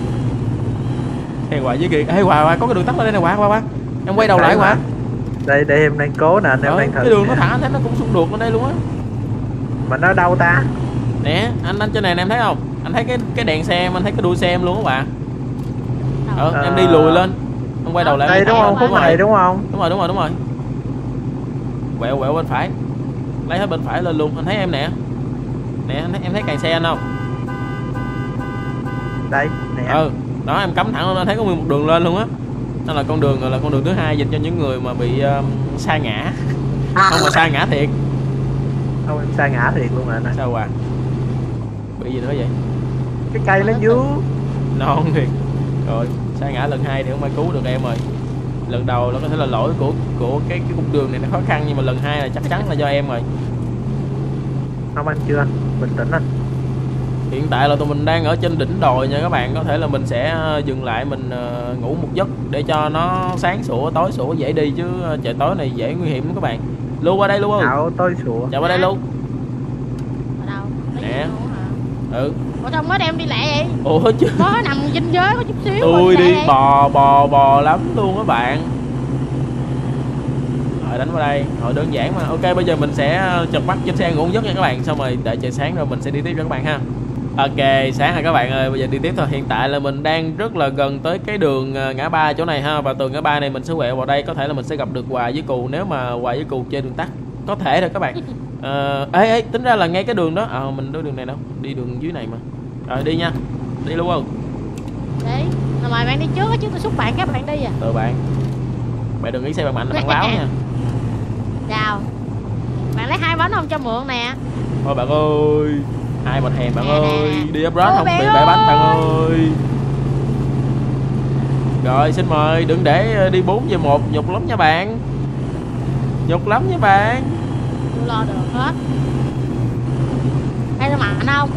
Hay Hòa với kìa. Hay Hòa, Hòa có cái đường tắt ở đây nè Hòa, Hòa, Hòa. Em quay đầu lại Hòa. Đây đây em đang cố nè, anh em Ờ, đang thử. cái đường nó thẳng anh thấy nó cũng xuống được ở đây luôn á. Mà nó đâu ta? Nè, anh anh trên này em thấy không? Anh thấy cái cái đèn xe em, anh thấy cái đuôi xe em luôn á bà. Ờ, Ờ. em đi lùi lên. Em quay đầu lại. Đây đúng không? Khúc này đúng không? Đúng rồi, đúng rồi, đúng rồi. Quẹo quẹo bên phải. Lấy hết bên phải lên luôn, anh thấy em nè. Nè, anh thấy, em thấy càng xe anh không? Đây, nè. Ừ, đó em cắm thẳng lên, anh thấy có nguyên một đường lên luôn á. Đó là con đường gọi là con đường thứ hai dành cho những người mà bị um, sa ngã. Không mà sa ngã thiệt. Không, em sa ngã thiệt luôn mà nè. Sao Hòa? Bị gì nữa vậy? Cái cây nó dú. Non thiệt. Rồi, sa ngã lần hai thì không ai cứu được em rồi. Lần đầu nó có thể là lỗi của của cái cái cung đường này nó khó khăn, nhưng mà lần hai là chắc chắn là do em rồi. Không anh chưa anh, bình tĩnh anh. Hiện tại là tụi mình đang ở trên đỉnh đồi nha các bạn, có thể là mình sẽ dừng lại mình uh, ngủ một giấc để cho nó sáng sủa tối sủa dễ đi, chứ trời tối này dễ nguy hiểm lắm các bạn. Lưu qua đây luôn không? Ảo tối sủa. Chào qua đây luôn. Ở đâu? Lấy Nè. gì luôn hả? Ừ. Ủa sao mới đem đi lẹ vậy? Ủa chứ. Mới nằm dinh giới có chút xíu. Tôi rồi đi lẹ. bò bò bò lắm luôn các bạn. Rồi đánh vào đây, rồi đơn giản mà. Ok, bây giờ mình sẽ chợp mắt trên xe ngủ một giấc nha các bạn, xong rồi đợi trời sáng rồi mình sẽ đi tiếp cho các bạn ha. Ok, sáng rồi các bạn ơi, bây giờ đi tiếp thôi. Hiện tại là mình đang rất là gần tới cái đường ngã ba chỗ này ha, và từ ngã ba này mình sẽ quẹo vào đây, có thể là mình sẽ gặp được Hòa với Cù nếu mà Hòa với Cù chơi đường tắt. Có thể rồi các bạn. Ờ, ê, ê, tính ra là ngay cái đường đó, à mình đi đường này đâu, đi đường dưới này mà. Rồi đi nha. Đi luôn không? Đi. Rồi mời bạn đi trước chứ tôi xúc bạn các bạn đi à. Từ bạn. Bạn đừng nghĩ xe bạn mạnh là bạn láo nha. Chào. Bạn lấy hai bánh không cho mượn nè. Thôi bạn ơi, hai mặt thèm bạn Nè, ơi, nè. đi off-road Ôi, không bạn bị bể bánh bạn ơi. ơi. Rồi xin mời, đừng để đi bốn về một, nhục lắm nha bạn. Nhục lắm nha bạn. Tôi lo được hết. Hay tôi mạnh không?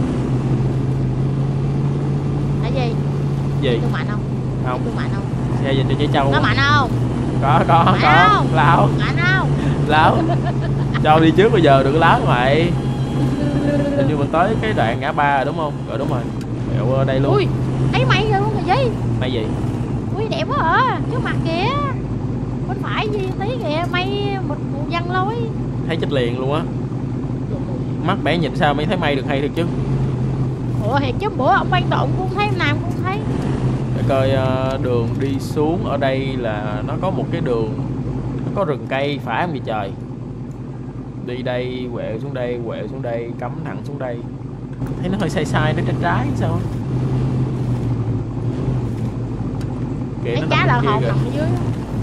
Cái gì? Gì? Tôi mạnh không? Không, Tôi mạnh không? xe dành cho trẻ trâu. Nó mạnh không? Có, có, Mạnh có. không? Láo, Mạnh không? láo. Cho đi trước bây giờ, đừng có láo mày. Hình như mình tới cái đoạn ngã ba rồi đúng không? Rồi đúng rồi. Mẹo ở đây luôn. Ui, thấy mày rồi luôn rồi gì? Mày gì? Ui đẹp quá à, trước mặt kìa. Bên phải gì tí kìa, mây một một văn lối. Thấy chết liền luôn á. Mắt bẻ nhìn sao mới thấy mây được hay thật chứ. Ủa thiệt chứ bữa ông ban độn cũng thấy, nam cũng thấy. Để coi uh, đường đi xuống ở đây là nó có một cái đường, nó có rừng cây phải không vậy trời. Đi đây quẹo xuống đây, quẹo xuống đây, cắm thẳng xuống đây. Thấy nó hơi sai sai, nó trái trái sao á. Kìa, Thấy nó cá nằm là bên kia hồn kìa. nằm ở dưới.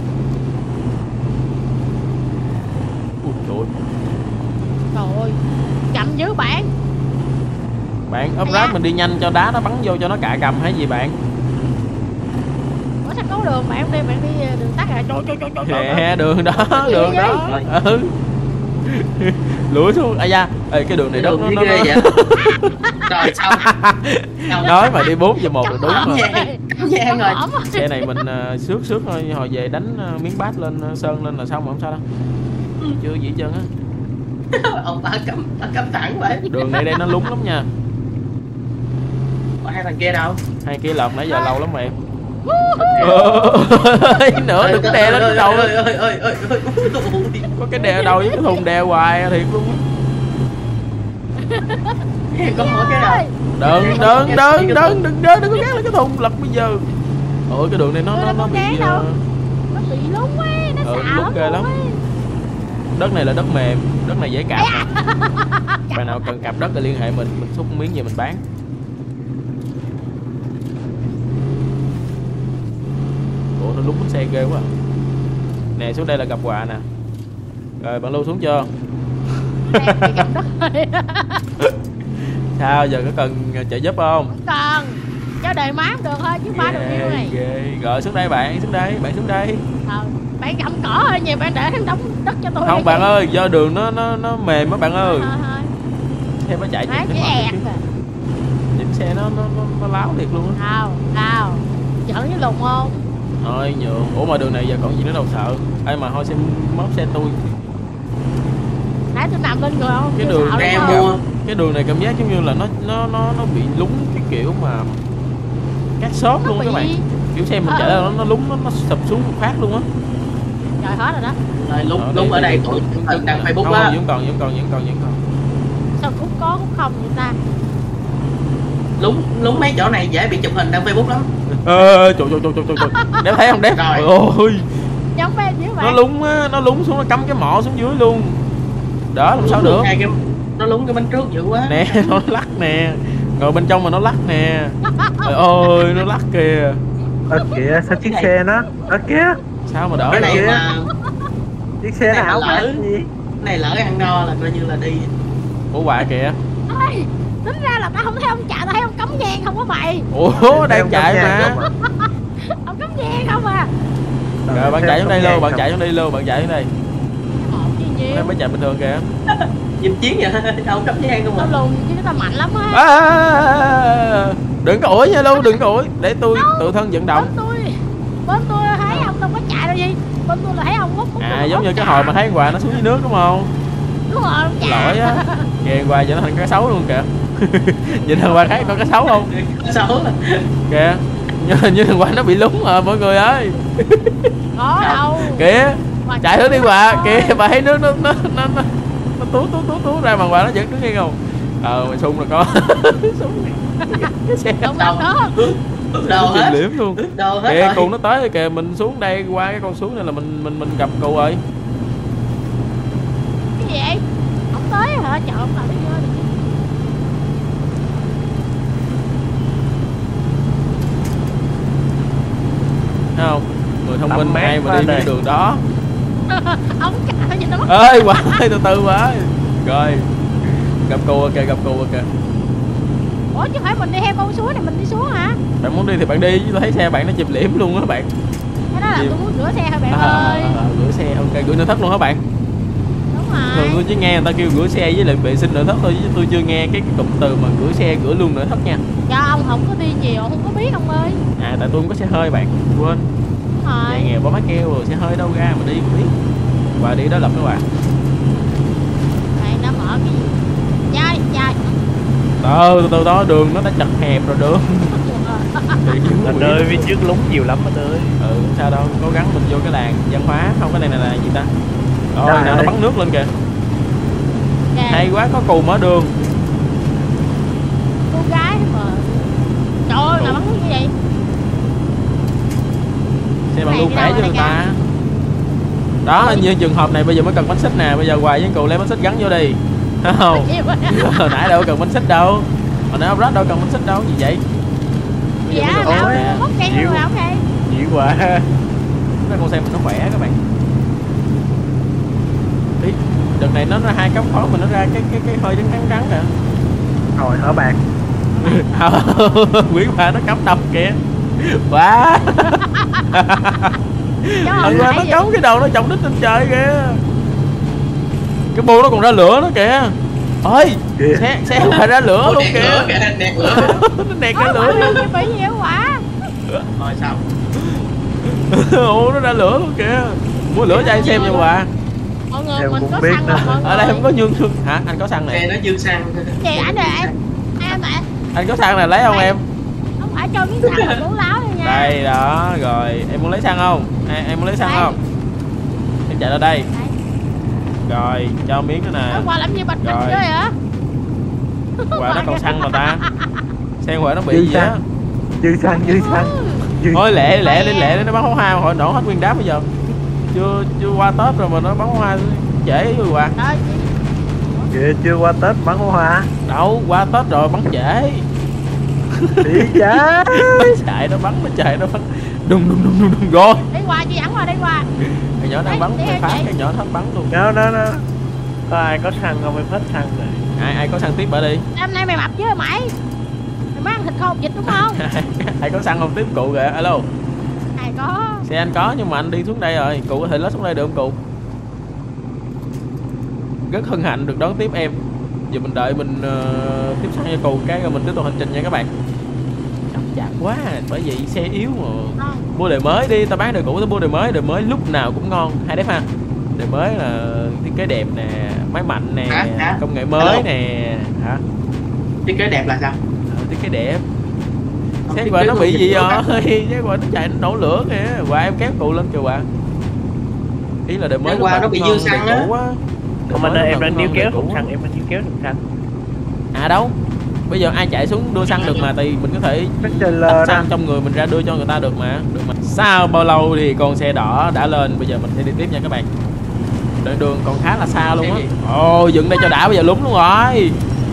Ui trời ơi. Trời ơi, chậm dữ bạn. Bạn ốp Dạ. ráp mình đi nhanh cho đá nó bắn vô cho nó cạ cầm hay gì bạn? Ủa sao có đường bạn đi, bạn đi đường tắt à? Trời trời trời trời trời. Nè đường đó, Gì đường vậy? đó. Ừ. Lủi xuống. Ây da, ê cái đường này đất nó, Đường nó, ghê nó... vậy? Rồi xong. Xong. Nói mà đi bốn về một là đúng Cắm rồi. gian, cắm gian rồi. Ổn. Xe này mình uh, xước xước thôi, hồi về đánh uh, miếng bát lên uh, sơn lên là xong rồi, không sao đâu. Chưa gì hết trơn á. Ông ta cắm, ta cắm thẳng vậy. Đường này đây nó lúng lắm nha. Còn hai thằng kia đâu? Hai kia lợp nãy giờ lâu lắm em. Nữa đừng có đè lên cái đầu. Ơi ơi ơi ơi ơi. Có cái đè đầu với cái thùng đè hoài thiệt luôn. Có mỗi cái đầu. Đừng đừng đừng đừng đừng đừng đừng có gác lên cái thùng lật bây giờ. Ôi cái đường này nó nó nó bị uh, Nó bị lúng ấy, nó ừ, xạo lúng ghê lắm. ấy. Đất này là đất mềm, đất này dễ cạp nè. Bạn nào cần cạp đất thì liên hệ mình, mình xúc miếng về mình bán. Ủa nó lúng xe ghê quá. Nè xuống đây là gặp quà nè. Rồi bạn Lưu xuống chưa? Sao giờ có cần trợ giúp không? Không cần, cho đời mát được thôi chứ phá được nhiêu này. Ghê. Rồi xuống đây bạn, xuống đây, bạn xuống đây. Ờ, bạn gặm cỏ hơi nhiều, bạn để hắn đóng đất cho tôi. Không bạn ơi, do đường nó nó nó mềm á bạn ơi. Thôi thôi. Xe nó chạy Má chìm chỉ ẹt à. Nhìn xe nó nó nó, nó láo thiệt luôn á. Nào, nào. Giỡn với lùng không? Thôi nhường. Ủa mà đường này giờ còn gì nữa đâu sợ. Ê mà thôi xem móc xe tôi. Nãy tôi nằm lên người không? Cái Chưa đường sợ Em đúng không? mua Cái đường này cảm giác giống như là nó nó nó nó bị lúng cái kiểu mà cát xốp Nó luôn bị- các bạn. Kiểu xe mình Ờ, chạy ừ. ra nó, nó lúng nó, nó sụp xuống một phát luôn á. Trời hết rồi đó. rồi lúc Ờ, lúc đây- ở đây đây- tụi đây- thần đăng Facebook Không, á, vẫn còn vẫn còn vẫn còn vẫn còn. Sao khúc có khúc không vậy ta? lúng lúng mấy chỗ này dễ bị chụp hình đăng Facebook lắm. Ơ trời trời trời trời trời. Đéo thấy không đéo? Rồi. Trời ơi. Giống bên dưới Nó bạn. lúng á, nó lúng xuống nó cắm cái mỏ xuống dưới luôn. Đó làm sao được? Ngay cái nó lúng cái bánh trước dữ quá. Nè nó lắc nè. Ngồi bên trong mà nó lắc nè. Trời ơi nó lắc kìa. Ơ kìa sao chiếc xe nó. Ơ kìa Sao mà đỡ Cái này được? mà chiếc xe nó hảo lỡ. hảo gì. cái này lỡ ăn no là coi như là đi. Ủa quạ kìa. Ê, tính ra là tao không thấy ông chạy, tao thấy ông cắm nhang không có mày. Ủa đang chạy mà. Ông cắm nhang không à. Rồi bạn chạy xuống đây luôn, bạn chạy xuống đây luôn, bạn chạy xuống đây. Một chi Đây nhiêu. mới chạy bình thường kìa. Nhìn chiến vậy đâu cắm nhang không Tao mà. lùn chứ tao mạnh lắm á. À, đừng có ủi nha luôn, đừng có ủi để tôi tự thân vận động. Bên tôi, bên tôi thấy ông đâu có chạy đâu gì. Bên tôi là thấy ông hút. À giống như cái hồi mà thấy con quà nó xuống dưới nước đúng không? Đúng rồi, ông chạy. Lỗi á. Kìa con quà giờ nó thành cá sấu luôn kìa. Vậy thằng quà thấy con cá sấu không? Xấu. Kìa. Như, như thằng quà nó bị lúng rồi mọi người ơi. Có đâu. Kìa. Mà Chạy hướng đi quà. thôi. Kìa bà thấy nước nó nó nó nó nó tú tú tú tú ra mà quà nó vẫn đứng yên không? Ờ mày sung rồi con. Sung. Cái xe Đúng đâu đó. Bước đầu hết. liếm luôn. Bước đầu hết Kìa rồi. cù nó tới rồi kìa, mình xuống đây qua cái con xuống này là mình mình mình gặp cù rồi. Cái gì vậy? Ông tới hả? Chờ ông nào đi chơi đi. Thấy không? Người thông Tầm minh mát ai mà quá đi đây. cái đường đó. Ông chạy gì nó mất. Ơi quả ơi từ từ quá. Rồi. Gặp cù rồi kìa, gặp cù rồi kìa. Ủa chứ phải mình đi theo con suối này mình đi xuống hả? Bạn muốn đi thì bạn đi chứ tôi thấy xe bạn nó chìm liễm luôn á bạn. Cái đó là Gì? tôi muốn rửa xe hả bạn À, ơi? à, à, gửi xe ok, gửi nội thất luôn hả bạn? Đúng Thường rồi. tôi chỉ nghe người ta kêu gửi xe với lại vệ sinh nội thất thôi chứ tôi chưa nghe cái, cái cụm từ mà gửi xe gửi luôn nội thất nha. Do ông không có đi nhiều, ông không có biết ông ơi. À tại tôi không có xe hơi bạn, quên. Đúng Nhà rồi. nghèo có má keo rồi xe hơi đâu ra mà đi không biết. Và đi đó lập các bạn. Này nó mở cái gì? Chơi, chơi. Từ từ từ đó đường nó đã chật hẹp rồi đường. Thì kiểu Anh ơi phía trước lúng nhiều lắm anh ơi. Ừ không sao đâu, cố gắng mình vô cái làng văn hóa. Không cái này là, là gì ta? Rồi Trời nào nó ơi. bắn nước lên kìa. Kìa, Hay quá có cù mở đường. cô gái mà. Trời ơi, là bắn cái gì vậy? Xe bằng Này luôn đi khỏe đâu cho đây người kìa? ta. Đó như trường hợp này bây giờ mới cần bánh xích nè. Bây giờ hoài với cù lấy bánh xích gắn vô đi. Thấy không? Gì vậy? Hồi nãy đâu cần bánh xích đâu. Hồi nãy ông Rod đâu cần bánh xích đâu. Gì vậy? Bây giờ Dạ, mới cần lão bánh xích nè. mất cây Chịu. rồi ông đây. Dữ quá. Cái con xe mình nó khỏe các bạn. Ý, đợt này nó ra hai cấp khó mà nó ra cái cái cái hơi trắng trắng trắng kìa. Rồi hả bạn. Quý bà nó cắm đâm kìa. Quá. Cháu Thật ông ra nó nãy giờ cắm cái đầu nó trọng đích trên trời kìa. Cái bu nó còn ra lửa nữa kìa. Ôi Kìa. xe xe lại ra lửa Ủa, luôn đèn kìa. lửa kìa, đèn lửa. Nó nẹt có ra quả lửa luôn luôn. chứ bị nhiều quả. Rồi xong. Ủa nó ra lửa luôn kìa. Mua lửa cho anh xem cho quà. Mọi người Em mình cũng có biết xăng nữa. rồi mọi người. Ở đây không có nhương thương. Hả anh có xăng Xe này? nó dư xăng. Gì anh rồi anh? Em tại Anh có xăng này lấy không em? không phải cho miếng xăng là lú láo đây nha. Đây đó rồi em muốn lấy xăng không? Em, em muốn lấy xăng Đây. không? Em chạy ra đây. Đây. Rồi cho miếng nữa nè. Nó qua làm gì bạch bạch Rồi. chơi hả? Quả nó còn xăng mà ta. Xe quả nó bị Dư gì á? xăng. Dư xăng dư xăng. Dư. Thôi lẹ lẹ đi lẹ đi nó bắn pháo hoa hồi nổ hết nguyên đám bây giờ. Chưa chưa qua Tết rồi mà nó bắn pháo hoa trễ rồi Hòa. Trời Kìa chưa qua Tết bắn pháo hoa. Đâu, qua Tết rồi bắn trễ. Đi trái. Nó chạy nó bắn, nó chạy nó bắn. Đùng đùng đùng đùng đùng rồi. đi qua chị ẵn qua đi qua. Cái nhỏ đang bắn phải phá cái nhỏ nó bắn luôn. Đó đó đó. Có ai có xăng không? Em hết xăng rồi. Ai ai có xăng tiếp bả đi. Hôm nay mày mập chứ mày. Mày mới ăn thịt khô vịt đúng không? Ai có xăng không tiếp cụ kìa. Alo. Ai có. Xe anh có nhưng mà anh đi xuống đây rồi. Cụ có thể lết xuống đây được không cụ? Rất hân hạnh được đón tiếp em. Giờ mình đợi mình uh, tiếp xăng cho cụ cái rồi mình tiếp tục hành trình nha các bạn. Chậm chạp quá, bởi vì xe yếu mà. Không. Mua đời mới đi, tao bán đời cũ tao mua đời mới, đời mới lúc nào cũng ngon, hay đấy ha. Đời mới là thiết kế đẹp nè, máy mạnh nè, Hả? Hả? công nghệ mới Hello? nè, hả? Thiết kế đẹp là sao? Ờ, thiết kế đẹp. Không, Xe thiết vợ kế nó của bị dịch gì vụ rồi? hả? Chứ qua nó chạy nó nổ lửa kìa. Qua em kéo cụ lên kìa qua. Ý là đời mới Em lúc qua nào nó cũng bị ngon, dư xăng đời á. cũ á. Đời Không anh mới ơi, lúc em nào đang cũng níu ngon, kéo đời cũ thùng á. xăng, em đang níu kéo thùng xăng. À đâu? Bây giờ ai chạy xuống đưa xăng được mà, thì mình có thể Cái trailer đặt đó. xăng trong người mình ra đưa cho người ta được mà, được mà. Sau bao lâu thì con xe đỏ đã lên, bây giờ mình sẽ đi tiếp nha các bạn. Đoạn đường còn khá là xa luôn á. Ồ, dựng đây cho đã, bây giờ lúng luôn rồi.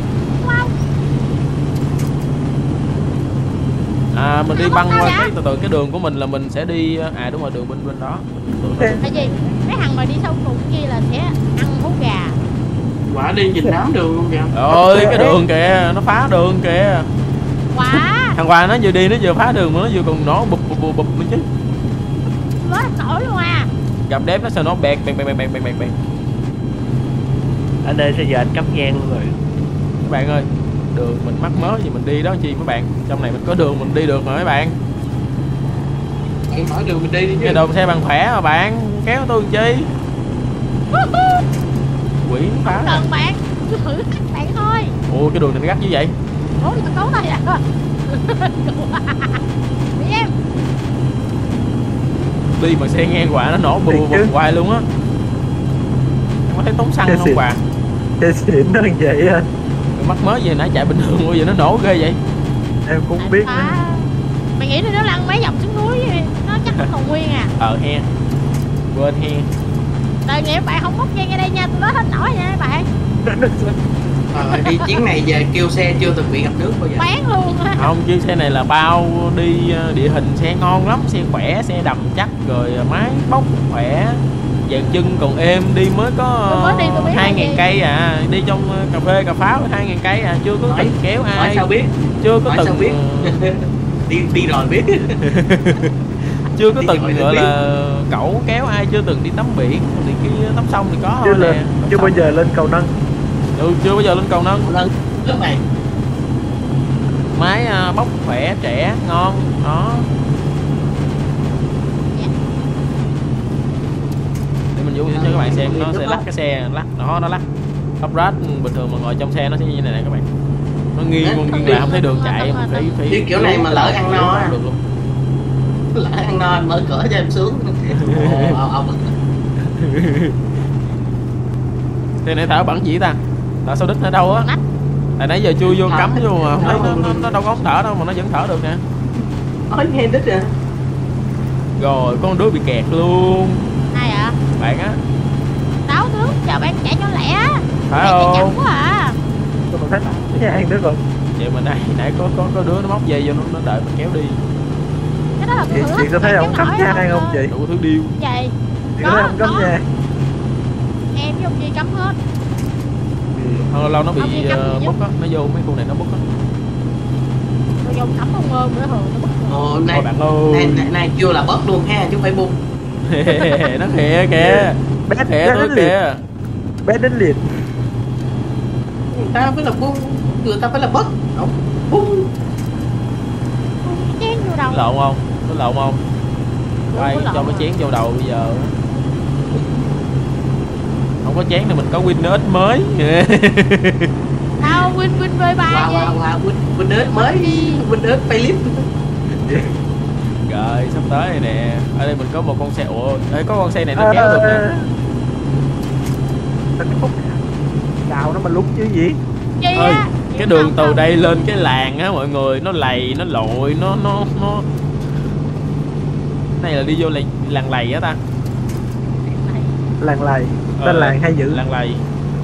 À, mình đi băng qua cái từ từ cái đường của mình là mình sẽ đi, à đúng rồi, đường bên bên đó. Tại vì mấy thằng mà đi sâu cùng kia là sẽ ăn hú gà. Quả đi nhìn đám đường luôn kìa. Ôi cái đường kìa, nó phá đường kìa. Quá. Thằng Hoàng nó vừa đi nó vừa phá đường mà nó vừa còn nổ bụp bụp bụp bụp nữa chứ. Quá nổi luôn à. Gặp đép nó sao nó bẹt bẹt bẹt bẹt bẹt bẹt bẹt. Anh ơi, bây giờ anh cắm nhang luôn rồi. Các bạn ơi, đường mình mắc mớ gì mình đi đó chi mấy bạn. Trong này mình có đường mình đi được mà mấy bạn. Em mở đường mình đi đi chứ. Cái đồng xe bằng khỏe mà bạn, kéo tôi làm chi. Quỷ nó phá nè. Cần bạn. Cứ thử các bạn thôi. Ủa cái đường này nó gắt như vậy. Ủa mình cố đây à. Đi em. Đi mà xe ngang quả nó nổ bù bù bù hoài luôn á. Em có thấy tốn xăng không bà? Xe xịn nó như vậy anh. Mắc mớ gì nãy chạy bình thường bây giờ nó nổ ghê vậy. Em cũng không biết nữa. À, mày nghĩ là nó lăn mấy vòng xuống núi vậy? Nó chắc nó còn nguyên à. Ờ he. Quên he. Đời nghĩa bạn không móc dây ngay đây nha, tôi nói hết nổi nha các bạn. Ờ, đi chuyến này về kêu xe chưa từng bị gặp nước bao giờ. Bán luôn á. Không, chiếc xe này là bao đi địa hình, xe ngon lắm, xe khỏe, xe đầm chắc, rồi máy bốc khỏe, dàn chân còn êm, đi mới có Tôi mới đi, tôi biết hai là ngàn gì. cây à, đi trong cà phê cà pháo hai ngàn cây à, chưa có Hỏi- từng kéo Hỏi ai, sao biết? chưa có Hỏi từng sao biết? đi đi rồi biết. chưa có Đi từng hỏi thì gọi biết. là cẩu kéo ai, chưa từng đi tắm biển, thì kia tắm sông thì có Chưa thôi nè. lên, Tắm chưa sông. bao giờ lên cầu nâng. Ừ, chưa bao giờ lên cầu nâng. Lần lớp này. Máy à, bốc khỏe, trẻ, ngon đó. Để mình vô cho các bạn xem, nó sẽ lắc cái xe, lắc nó nó lắc off-road bình thường mà ngồi trong xe nó sẽ như này nè các bạn, nó nghiêng Hả? nghiêng nghiêng lại không thấy đường chạy, mình phải phải Cái kiểu này mà lỡ ăn no á. không được luôn. Lỡ ăn no anh mở cửa cho em xuống. Ồ, ông, ông. Thế nãy Thảo bẩn gì ta? Thảo sao đít ở đâu á? Nách. Tại nãy giờ chui vô Thở. cắm vô mà không thấy Thở. nó, nó đâu có thở đâu mà nó vẫn thở được nè. Nói nghe đít à. Rồi con đứa bị kẹt luôn. Ai ạ? Bạn á, Đáo tướng chờ bạn chạy cho lẹ. phải Bạn chạy chậm không? quá à. Tôi còn thấy cái nhà ăn nữa rồi. Vậy mà nãy nãy có có có đứa nó móc dây vô nó, nó đợi mình kéo đi. Cái đó là Chị, cái thử chị có thấy thách ông bạn cắm kéo nhà nổi ăn không chị? Đủ thứ điêu. Vậy Chị có thấy Có, ông cắm có. nhà? em với ông Duy cắm hết. Lâu lâu nó bị Ông đi cắm uh, gì bốc á, nó vô mấy khu này nó bốc á. Rồi dùng cắm ông ngơm nữa thường nó bất thường. Ồ, Thôi này, bạn này, ơi. này, này chưa là bớt luôn ha, chứ không phải bung. Nó khịa kìa. Bé Khịa bé tôi đến liệt. kìa. Bé đến liệt. Người ta phải là bung, người ta phải là bớt. Không, bung. Chén vô đầu. Lộn không? Có lộn không? Quay Có lộn cho cái à. chén vô đầu bây giờ. Không có chén thì mình có Windows mới. Tao win win vê ba Wow, gì. wow, wow, Win- Windows mới, Windows facelift. Rồi sắp tới này nè. Ở đây mình có một con xe. Ủa, ê, có con xe này nó kéo được nè. Cái khúc đào nó mà lúng chứ gì. Gì Ơi, á? cái đường từ đây lên cái làng á mọi người, nó lầy, nó lội, nó nó nó này là đi vô làng, làng lầy á ta. Làng lầy. Ờ, Tên làng hay dữ. làng lầy.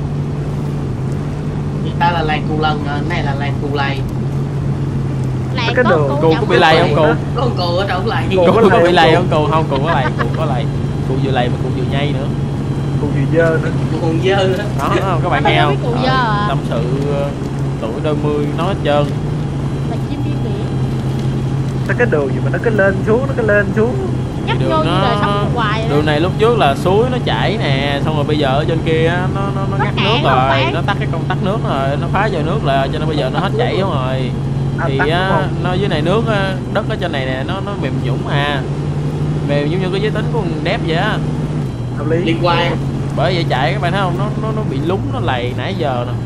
Người ta là làng cù lần, này là làng cù lầy. Làng Cái có đường cụ Cụ nhậu có bị lầy không cụ? Có con cù ở trong lầy. Cù Cụ có có lầy bị lầy không không cụ? Không, cụ có lầy, cụ có lầy. Cụ vừa lầy mà cụ vừa nhây nữa. Cụ gì dơ nữa. Cù còn dơ nữa. Đó, đó các bạn Nó nghe đâu không? biết cụ Ờ, dơ à. tâm sự ờ, tuổi đôi mươi nói hết trơn. là chim điên biển. Sao cái đường gì mà nó cứ lên xuống, nó cứ lên xuống. Nhắc Đường vô như nó- đời sống của hoài vậy đó. Đường này lúc trước là suối nó chảy nè, xong rồi bây giờ ở trên kia á, nó nó nó Nó ngắt cạn nước không rồi, bạn? nó tắt cái công tắc nước rồi, nó phá vào nước là cho nên bây giờ nó hết chảy đúng rồi. À, Thì tắt đúng á, không? nó dưới này nước á, đất ở trên này nè nó nó mềm nhũng à, mềm giống như cái giới tính của con đép vậy á. Hợp lý. Liên quan. Bởi vậy chạy các bạn thấy không, nó nó nó bị lún, nó lầy nãy giờ nè.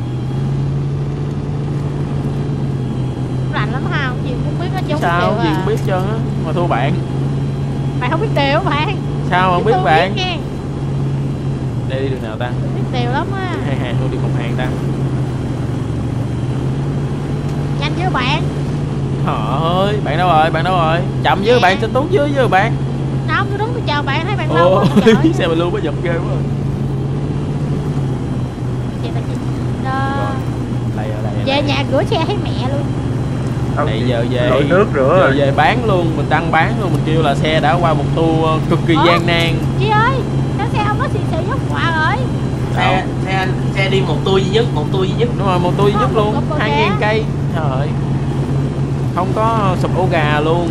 Rành lắm ha, gì cũng biết nó chống Sao điều gì à. cũng biết trơn á, mà thua bạn. Bạn không biết điều bạn. Sao không Chứ biết tôi bạn? nghe. Đây đi đường nào ta? Tôi biết điều lắm á. Hai hàng tôi đi một hàng ta. Nhanh chứ bạn. Trời ơi, bạn đâu rồi, bạn đâu rồi? Chậm với Nè. bạn, xin tốt với với bạn. Không, tôi đứng tôi chờ bạn, thấy bạn lâu Ồ, quá tôi đợi. xe mình luôn mới giật ghê quá. Vậy là chị Đó. Đây ở đây. ở Về đây. nhà rửa xe thấy mẹ luôn. Ông Này chị giờ về lội nước rửa giờ rồi. về bán luôn, mình đăng bán luôn, mình kêu là xe đã qua một tour ờ, cực kỳ Ủa? gian nan. Chị ơi, cái xe không có xì xì dốc quà rồi. Xe, xe, xe đi một tour duy nhất, một tour duy nhất. Đúng rồi, một tour duy nhất Có, luôn, có cô hai bé. ngàn cây. Trời ơi. Không có sụp ổ gà luôn.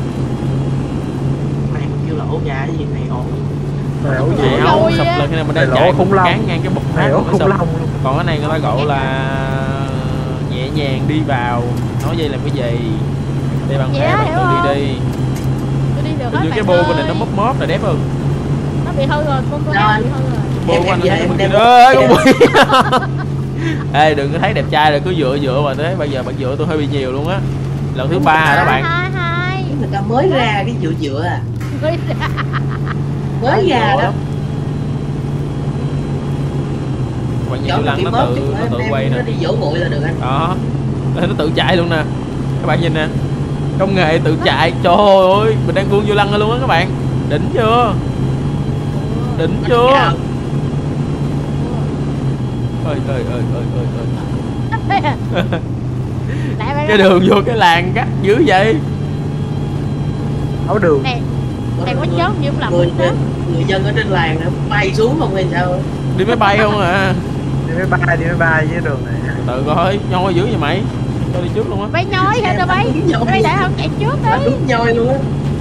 Này mình kêu là ổ gà cái gì này ổn. Này ổ gì? Này Ôi, không ôi sụp á. là khi nào mình Này đang lỗ chạy khủng cũng long. cán ngang cái bục Này hát ổ mới khủng sụp. long luôn. Còn cái này người ta gọi là nhẹ nhàng đi vào. Nói vậy làm cái gì? Đây bằng Dạ, thẻ bạn hiểu tự không? đi đi. Tôi đi được Hình hết như bạn cái bô bên này nó ơi. móc móp là đẹp hơn. Nó bị hư rồi, con con Sao nó anh? bị hư rồi. Bô Em- của anh em nó về, móc em- móp. em- Ê con quỷ. Ê đừng có thấy đẹp trai rồi cứ dựa dựa mà thế bây giờ bạn dựa tôi hơi bị nhiều luôn á. Lần thứ ba rồi đó bạn. Hai hai. Người ta mới ra cái dựa dựa à. Hai. Mới ra đó. Bạn nhìn Chỗ chú Lăng kiểm nó mốt tự chừng nó tự em- quay em nè. nó đi dỗ nguội là được anh. Đó. Nó tự chạy luôn nè. Các bạn nhìn nè. Công nghệ tự chạy. Trời ơi, mình đang buông vô lăng luôn á các bạn. Đỉnh chưa? Đỉnh chưa? Dạ. Ơi ơi ơi ơi ơi ơi. Lại bạn Cái đường vô cái làng cắt dữ vậy. Áo đường. này này có chớp như cũng làm người, không chết. người dân ở trên làng nó bay xuống không hay sao? Đi máy bay không à? Đi máy bay, đi máy bay với đường này. Tự coi, nhoi dữ vậy mày. Cho đi trước luôn á. Bay nhói hả rồi bay? Nhói. Bay lại không chạy trước Nó đi. đúng nhoi luôn á.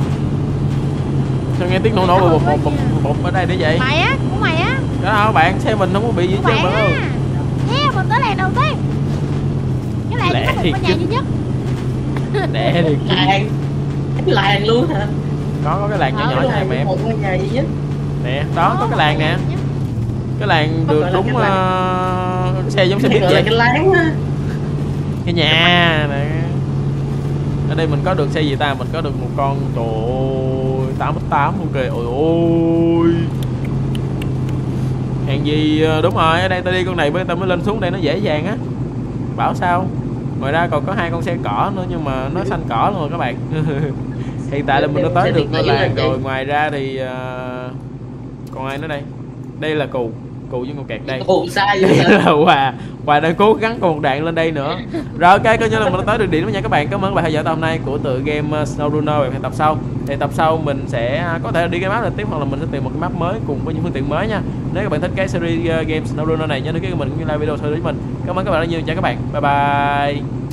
Sao nghe tiếng nổ nổ bụp bụp bụp bụp ở đây để vậy? Mày á, của mày á, Đó đâu bạn, xe mình không có bị gì của hết bạn trơn bạn ơi. á. Yeah, mình tới làng đầu tiên. Cái làng Lẹ chỉ có một thiệt cái nhà chứ. duy nhất. Đẻ thì Làng. Cái làng luôn hả? có có cái làng nhỏ Ờ, nhỏ Cái như này làng mà em. một ngôi nhà duy nhất. Nè, đó có cái làng nè. Duy nhất. Cái làng Có được gọi là đúng cái làng. ờ, xe giống xe Cái buýt gọi là vậy. cái láng á. Cái nhà nè. Ở đây mình có được xe gì ta? Mình có được một con trời ơi, tám tám luôn kìa. Ôi ôi. Hàng gì ờ, đúng rồi, ở đây ta đi con này mới ta mới lên xuống đây nó dễ dàng á. Bảo sao? Ngoài ra còn có hai con xe cỏ nữa nhưng mà nó xanh cỏ luôn rồi các bạn. Hiện tại là mình đã tới được ngôi làng rồi. Ngoài ra thì ờ, còn ai nữa đây? Đây là cù, cù với con kẹt đây. Ồ sai vậy hả? Là Hòa Hòa đang cố gắng còn một đoạn lên đây nữa. Rồi ok, coi như là mình đã tới được điểm đó nha các bạn. Cảm ơn các bạn theo dõi tập hôm nay của tựa game uh, SnowRunner. Và hẹn tập sau thì tập sau mình sẽ có thể đi cái map này tiếp, hoặc là mình sẽ tìm một cái map mới cùng với những phương tiện mới nha. Nếu các bạn thích cái series uh, game SnowRunner này nhớ đăng ký kênh mình cũng như like video theo dõi mình. Cảm ơn các bạn rất nhiều, chào các bạn, bye bye.